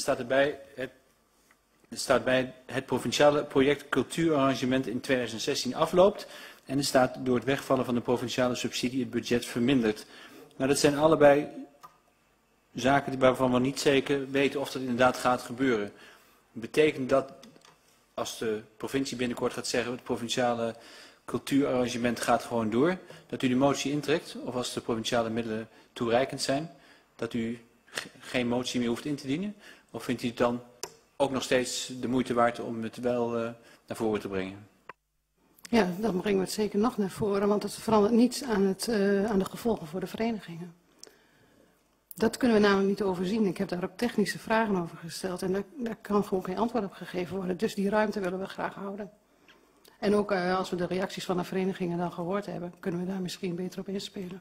staat bij het provinciale project Cultuurarrangement in 2016 afloopt. En er staat door het wegvallen van de provinciale subsidie het budget vermindert. Nou, dat zijn allebei zaken waarvan we niet zeker weten of dat inderdaad gaat gebeuren. Betekent dat, als de provincie binnenkort gaat zeggen, het provinciale cultuurarrangement gaat gewoon door, dat u de motie intrekt? Of als de provinciale middelen toereikend zijn, dat u geen motie meer hoeft in te dienen? Of vindt u het dan ook nog steeds de moeite waard om het wel naar voren te brengen? Ja, dan brengen we het zeker nog naar voren, want het verandert niets aan de gevolgen voor de verenigingen. Dat kunnen we namelijk niet overzien. Ik heb daar ook technische vragen over gesteld en daar kan gewoon geen antwoord op gegeven worden. Dus die ruimte willen we graag houden. En ook als we de reacties van de verenigingen dan gehoord hebben, kunnen we daar misschien beter op inspelen.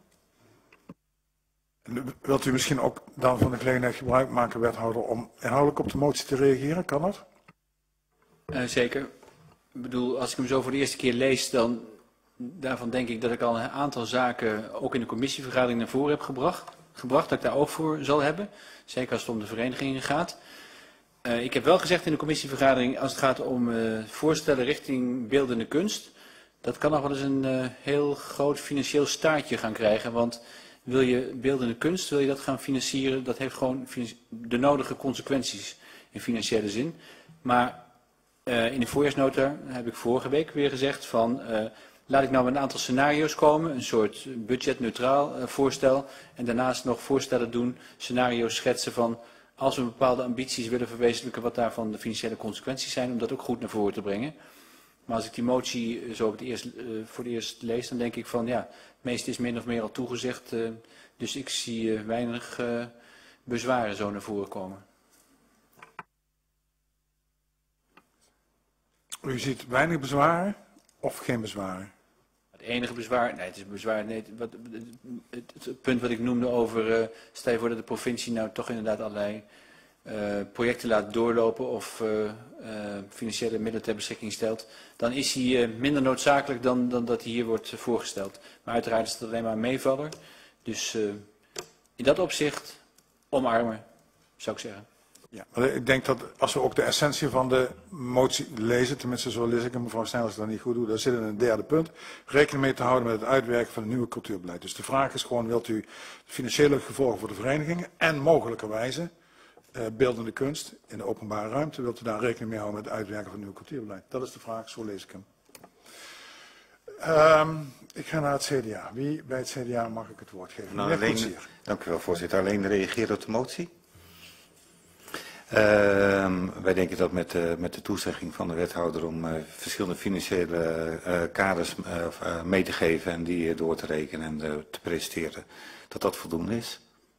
Wilt u misschien ook dan van de gelegenheid gebruik maken, wethouder, om inhoudelijk op de motie te reageren? Kan dat? Zeker. Ik bedoel, als ik hem zo voor de eerste keer lees, dan daarvan denk ik dat ik al een aantal zaken ook in de commissievergadering naar voren heb gebracht, dat ik daar ook voor zal hebben. Zeker als het om de verenigingen gaat. Ik heb wel gezegd in de commissievergadering, als het gaat om voorstellen richting beeldende kunst, dat kan nog wel eens een heel groot financieel staartje gaan krijgen. Want wil je beeldende kunst, wil je dat gaan financieren, dat heeft gewoon de nodige consequenties in financiële zin. Maar in de voorjaarsnota heb ik vorige week weer gezegd van laat ik nou met een aantal scenario's komen, een soort budgetneutraal voorstel en daarnaast nog voorstellen doen, scenario's schetsen van als we bepaalde ambities willen verwezenlijken, wat daarvan de financiële consequenties zijn, om dat ook goed naar voren te brengen. Maar als ik die motie zo voor het eerst lees, dan denk ik van ja, het meeste is min of meer al toegezegd, dus ik zie weinig bezwaren zo naar voren komen. U ziet weinig bezwaren of geen bezwaren? Het enige bezwaar, nee, het is bezwaar, nee, het punt wat ik noemde over, stel je voor dat de provincie nou toch inderdaad allerlei projecten laat doorlopen of financiële middelen ter beschikking stelt, dan is hij minder noodzakelijk dan dat hij hier wordt voorgesteld. Maar uiteraard is het alleen maar een meevaller. Dus in dat opzicht omarmen, zou ik zeggen. Ja, maar ik denk dat als we ook de essentie van de motie lezen, tenminste zo lees ik hem, mevrouw Snijder, als ik dat niet goed doe, daar zit in een derde punt, rekening mee te houden met het uitwerken van het nieuwe cultuurbeleid. Dus de vraag is gewoon, wilt u de financiële gevolgen voor de verenigingen en mogelijkerwijze beeldende kunst in de openbare ruimte, wilt u daar rekening mee houden met het uitwerken van het nieuwe cultuurbeleid? Dat is de vraag, zo lees ik hem. Ik ga naar het CDA. Wie bij het CDA mag ik het woord geven? Nou, dank u wel, voorzitter. Alleen reageren op de motie. Wij denken dat met de toezegging van de wethouder om verschillende financiële kaders mee te geven en die door te rekenen en te presenteren, dat voldoende is.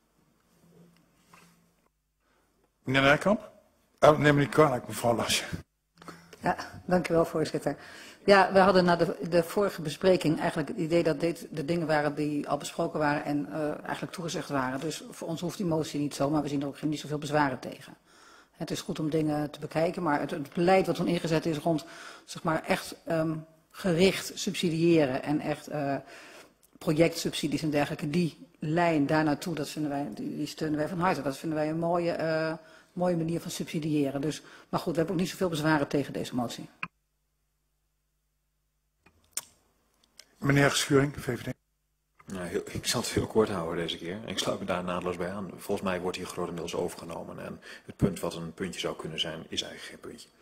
Meneer Nijkamp? Neem me niet kwalijk, mevrouw Lasje. Ja, dank u wel, voorzitter. Ja, we hadden na de vorige bespreking eigenlijk het idee dat dit de dingen waren die al besproken waren en eigenlijk toegezegd waren. Dus voor ons hoeft die motie niet zo, maar we zien er ook niet zoveel bezwaren tegen. Het is goed om dingen te bekijken, maar het beleid wat dan ingezet is rond, zeg maar, echt gericht subsidiëren en echt projectsubsidies en dergelijke, die lijn daar naartoe, dat vinden wij, die steunen wij van harte. Dat vinden wij een mooie manier van subsidiëren. Dus, maar goed, we hebben ook niet zoveel bezwaren tegen deze motie. Meneer Schuring, VVD. Nou, ik zal het heel kort houden deze keer. Ik sluit me daar naadloos bij aan. Volgens mij wordt hier grotendeels overgenomen. En het punt wat een puntje zou kunnen zijn, is eigenlijk geen puntje.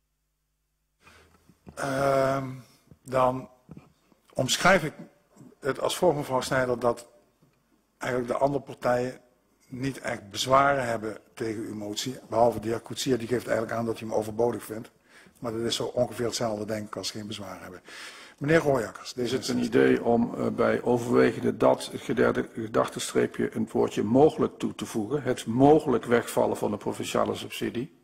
Dan omschrijf ik het als volgt, mevrouw Snijder, dat eigenlijk de andere partijen niet echt bezwaren hebben tegen uw motie. Behalve de heer Koetsier, die geeft eigenlijk aan dat hij hem overbodig vindt. Maar dat is zo ongeveer hetzelfde, denk ik, als ze geen bezwaar hebben. Meneer Rooijakkers. Is het een idee om bij overwegende dat het gedachtenstreepje een woordje mogelijk toe te voegen? Het mogelijk wegvallen van de provinciale subsidie?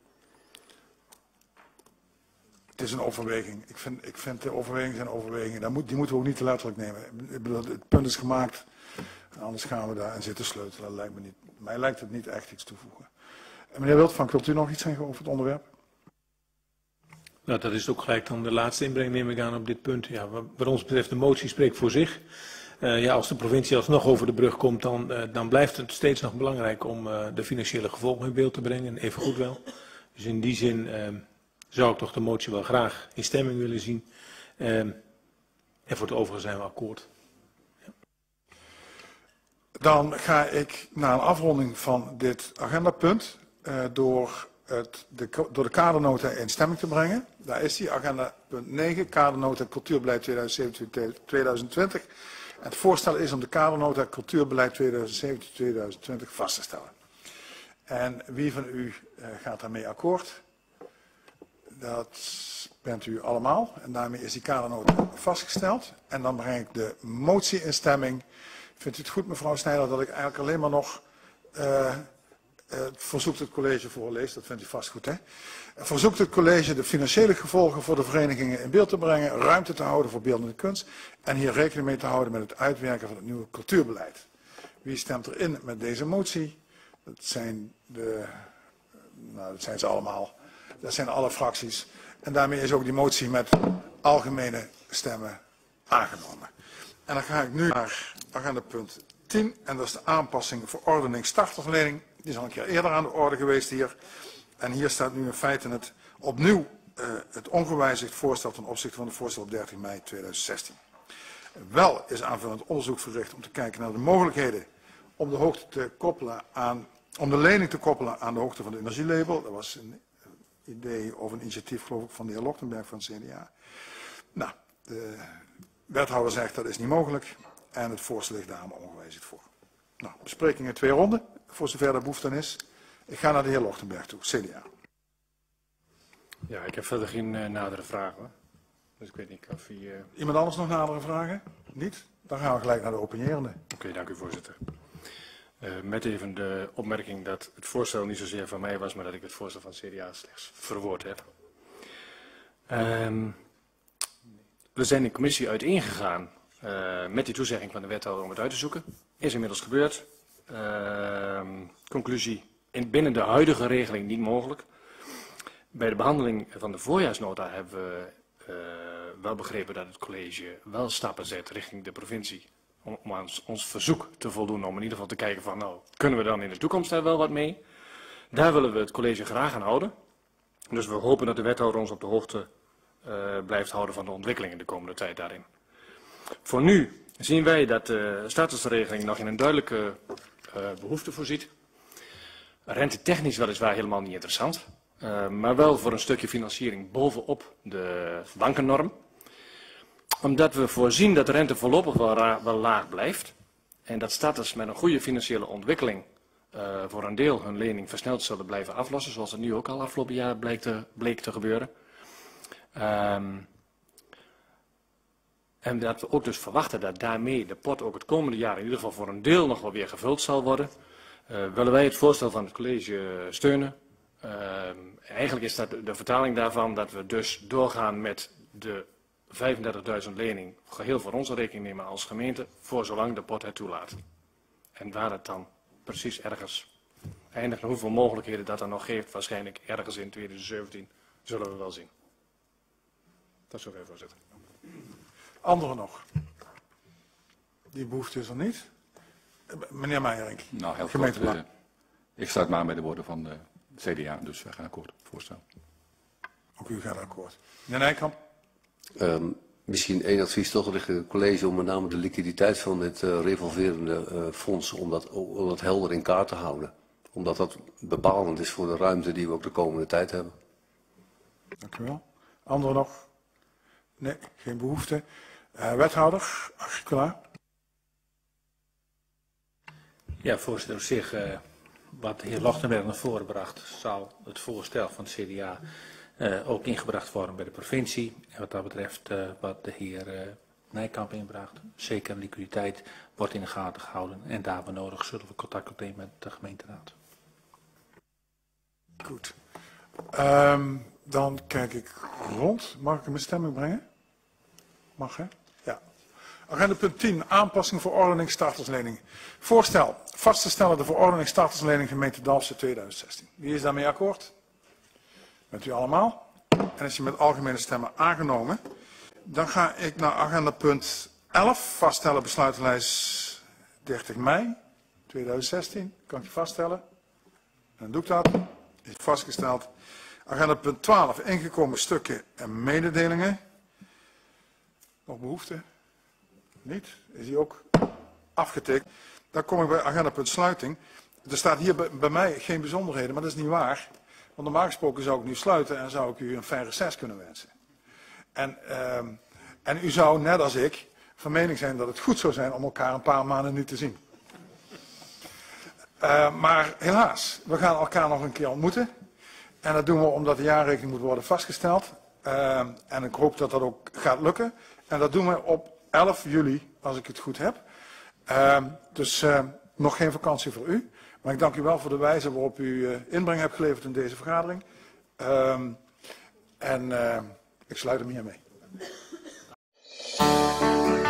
Het is een overweging. Ik vind de overwegingen zijn overwegingen. Die moeten we ook niet te letterlijk nemen. Ik bedoel, het punt is gemaakt. Anders gaan we daar en zitten sleutelen. Lijkt me niet. Mij lijkt het niet echt iets toevoegen. Meneer Wildvank, wilt u nog iets zeggen over het onderwerp? Nou, dat is ook gelijk dan de laatste inbreng, neem ik aan, op dit punt. Ja, wat ons betreft, de motie spreekt voor zich. Ja, als de provincie alsnog over de brug komt, dan blijft het steeds nog belangrijk om de financiële gevolgen in beeld te brengen. Even goed wel. Dus in die zin zou ik toch de motie wel graag in stemming willen zien. En voor het overige zijn we akkoord. Ja. Dan ga ik naar een afronding van dit agendapunt door de kadernota in stemming te brengen. Daar is die, agenda punt 9, kadernota cultuurbeleid 2017-2020. Het voorstel is om de kadernota cultuurbeleid 2017-2020 vast te stellen. En wie van u gaat daarmee akkoord? Dat bent u allemaal. En daarmee is die kadernota vastgesteld. En dan breng ik de motie in stemming. Vindt u het goed, mevrouw Snijder, dat ik eigenlijk alleen maar nog verzoekt het college voorlees? Dat vindt u vast goed, hè? Verzoekt het college de financiële gevolgen voor de verenigingen in beeld te brengen, ruimte te houden voor beeldende kunst en hier rekening mee te houden met het uitwerken van het nieuwe cultuurbeleid. Wie stemt erin met deze motie? Dat zijn ze allemaal. Dat zijn alle fracties. En daarmee is ook die motie met algemene stemmen aangenomen. En dan ga ik nu naar agendapunt 10. En dat is de aanpassing verordening startverlening. Die is al een keer eerder aan de orde geweest hier. En hier staat nu in feite opnieuw het ongewijzigd voorstel ten opzichte van het voorstel op 13 mei 2016. Wel is aanvullend onderzoek verricht om te kijken naar de mogelijkheden om de hoogte te koppelen om de lening te koppelen aan de hoogte van het energielabel. Dat was een idee of een initiatief, geloof ik, van de heer Lochtenberg van het CDA. Nou, de wethouder zegt dat is niet mogelijk en het voorstel ligt daarom ongewijzigd voor. Nou, bespreking in 2 ronden, voor zover er behoefte aan is. Ik ga naar de heer Lochtenberg toe, CDA. Ja, ik heb verder geen nadere vragen. Dus ik weet niet of u... Iemand anders nog nadere vragen? Niet? Dan gaan we gelijk naar de opinierende. Oké, dank u voorzitter. Met even de opmerking dat het voorstel niet zozeer van mij was, maar dat ik het voorstel van het CDA slechts verwoord heb. We zijn in commissie uiteengegaan met die toezegging van de wethouder om het uit te zoeken. Is inmiddels gebeurd. Conclusie, binnen de huidige regeling niet mogelijk. Bij de behandeling van de voorjaarsnota hebben we wel begrepen dat het college wel stappen zet richting de provincie. Om aan ons verzoek te voldoen, om in ieder geval te kijken van, nou, kunnen we dan in de toekomst daar wel wat mee? Daar willen we het college graag aan houden. Dus we hopen dat de wethouder ons op de hoogte blijft houden van de ontwikkelingen de komende tijd daarin. Voor nu zien wij dat de statusregeling nog in een duidelijke behoefte voorziet. Rentetechnisch weliswaar helemaal niet interessant, maar wel voor een stukje financiering bovenop de bankennorm. Omdat we voorzien dat de rente voorlopig wel laag blijft en dat starters met een goede financiële ontwikkeling voor een deel hun lening versneld zullen blijven aflossen, zoals het nu ook al afgelopen jaar bleek te gebeuren. En dat we ook dus verwachten dat daarmee de pot ook het komende jaar in ieder geval voor een deel nog wel weer gevuld zal worden. Willen wij het voorstel van het college steunen. Eigenlijk is dat de vertaling daarvan dat we dus doorgaan met de 35.000 lening geheel voor onze rekening nemen als gemeente, voor zolang de pot het toelaat. En waar het dan precies ergens eindigt en hoeveel mogelijkheden dat dan nog geeft, waarschijnlijk ergens in 2017, zullen we wel zien. Dat is zover, voorzitter. Anderen nog? Die behoefte is er niet. Meneer Meijerink. Nou, heel kort. Ik sluit maar bij de woorden van de CDA, dus we gaan akkoord op het voorstel. Ook u gaat akkoord. Meneer Nijkamp. Misschien één advies toch richting het college om met name de liquiditeit van dit revolverende fonds, om dat helder in kaart te houden. Omdat dat bepalend is voor de ruimte die we ook de komende tijd hebben. Dank u wel. Anderen nog? Nee, geen behoefte. Wethouder, Agricola. Ja, voorzitter, op zich, wat de heer Lochtenberg naar voren bracht, zal het voorstel van het CDA ook ingebracht worden bij de provincie. En wat dat betreft, wat de heer Nijkamp inbracht, zeker liquiditeit wordt in de gaten gehouden. En daar we nodig zullen we contact opnemen met de gemeenteraad. Goed. Dan kijk ik rond. Mag ik hem in stemming brengen? Mag, hè? Ja. Agenda punt 10. Aanpassing verordening starterslening. Voorstel. Vast te stellen de verordening starterslening gemeente Dalfsen 2016. Wie is daarmee akkoord? Met u allemaal. En is je met algemene stemmen aangenomen. Dan ga ik naar agenda punt 11. Vaststellen besluitenlijst 30 mei 2016. Kan ik je vaststellen? En dan doe ik dat. Is vastgesteld. Agenda punt 12. Ingekomen stukken en mededelingen. Nog behoefte? Niet? Is die ook afgetikt? Dan kom ik bij agenda punt sluiting. Er staat hier bij mij geen bijzonderheden, maar dat is niet waar. Want normaal gesproken zou ik nu sluiten en zou ik u een fijn reces kunnen wensen. En u zou, net als ik, van mening zijn dat het goed zou zijn om elkaar een paar maanden niet te zien. Maar helaas, we gaan elkaar nog een keer ontmoeten. En dat doen we omdat de jaarrekening moet worden vastgesteld. En ik hoop dat dat ook gaat lukken. En dat doen we op 11 juli, als ik het goed heb. Dus nog geen vakantie voor u. Maar ik dank u wel voor de wijze waarop u inbreng hebt geleverd in deze vergadering. En ik sluit hem hiermee.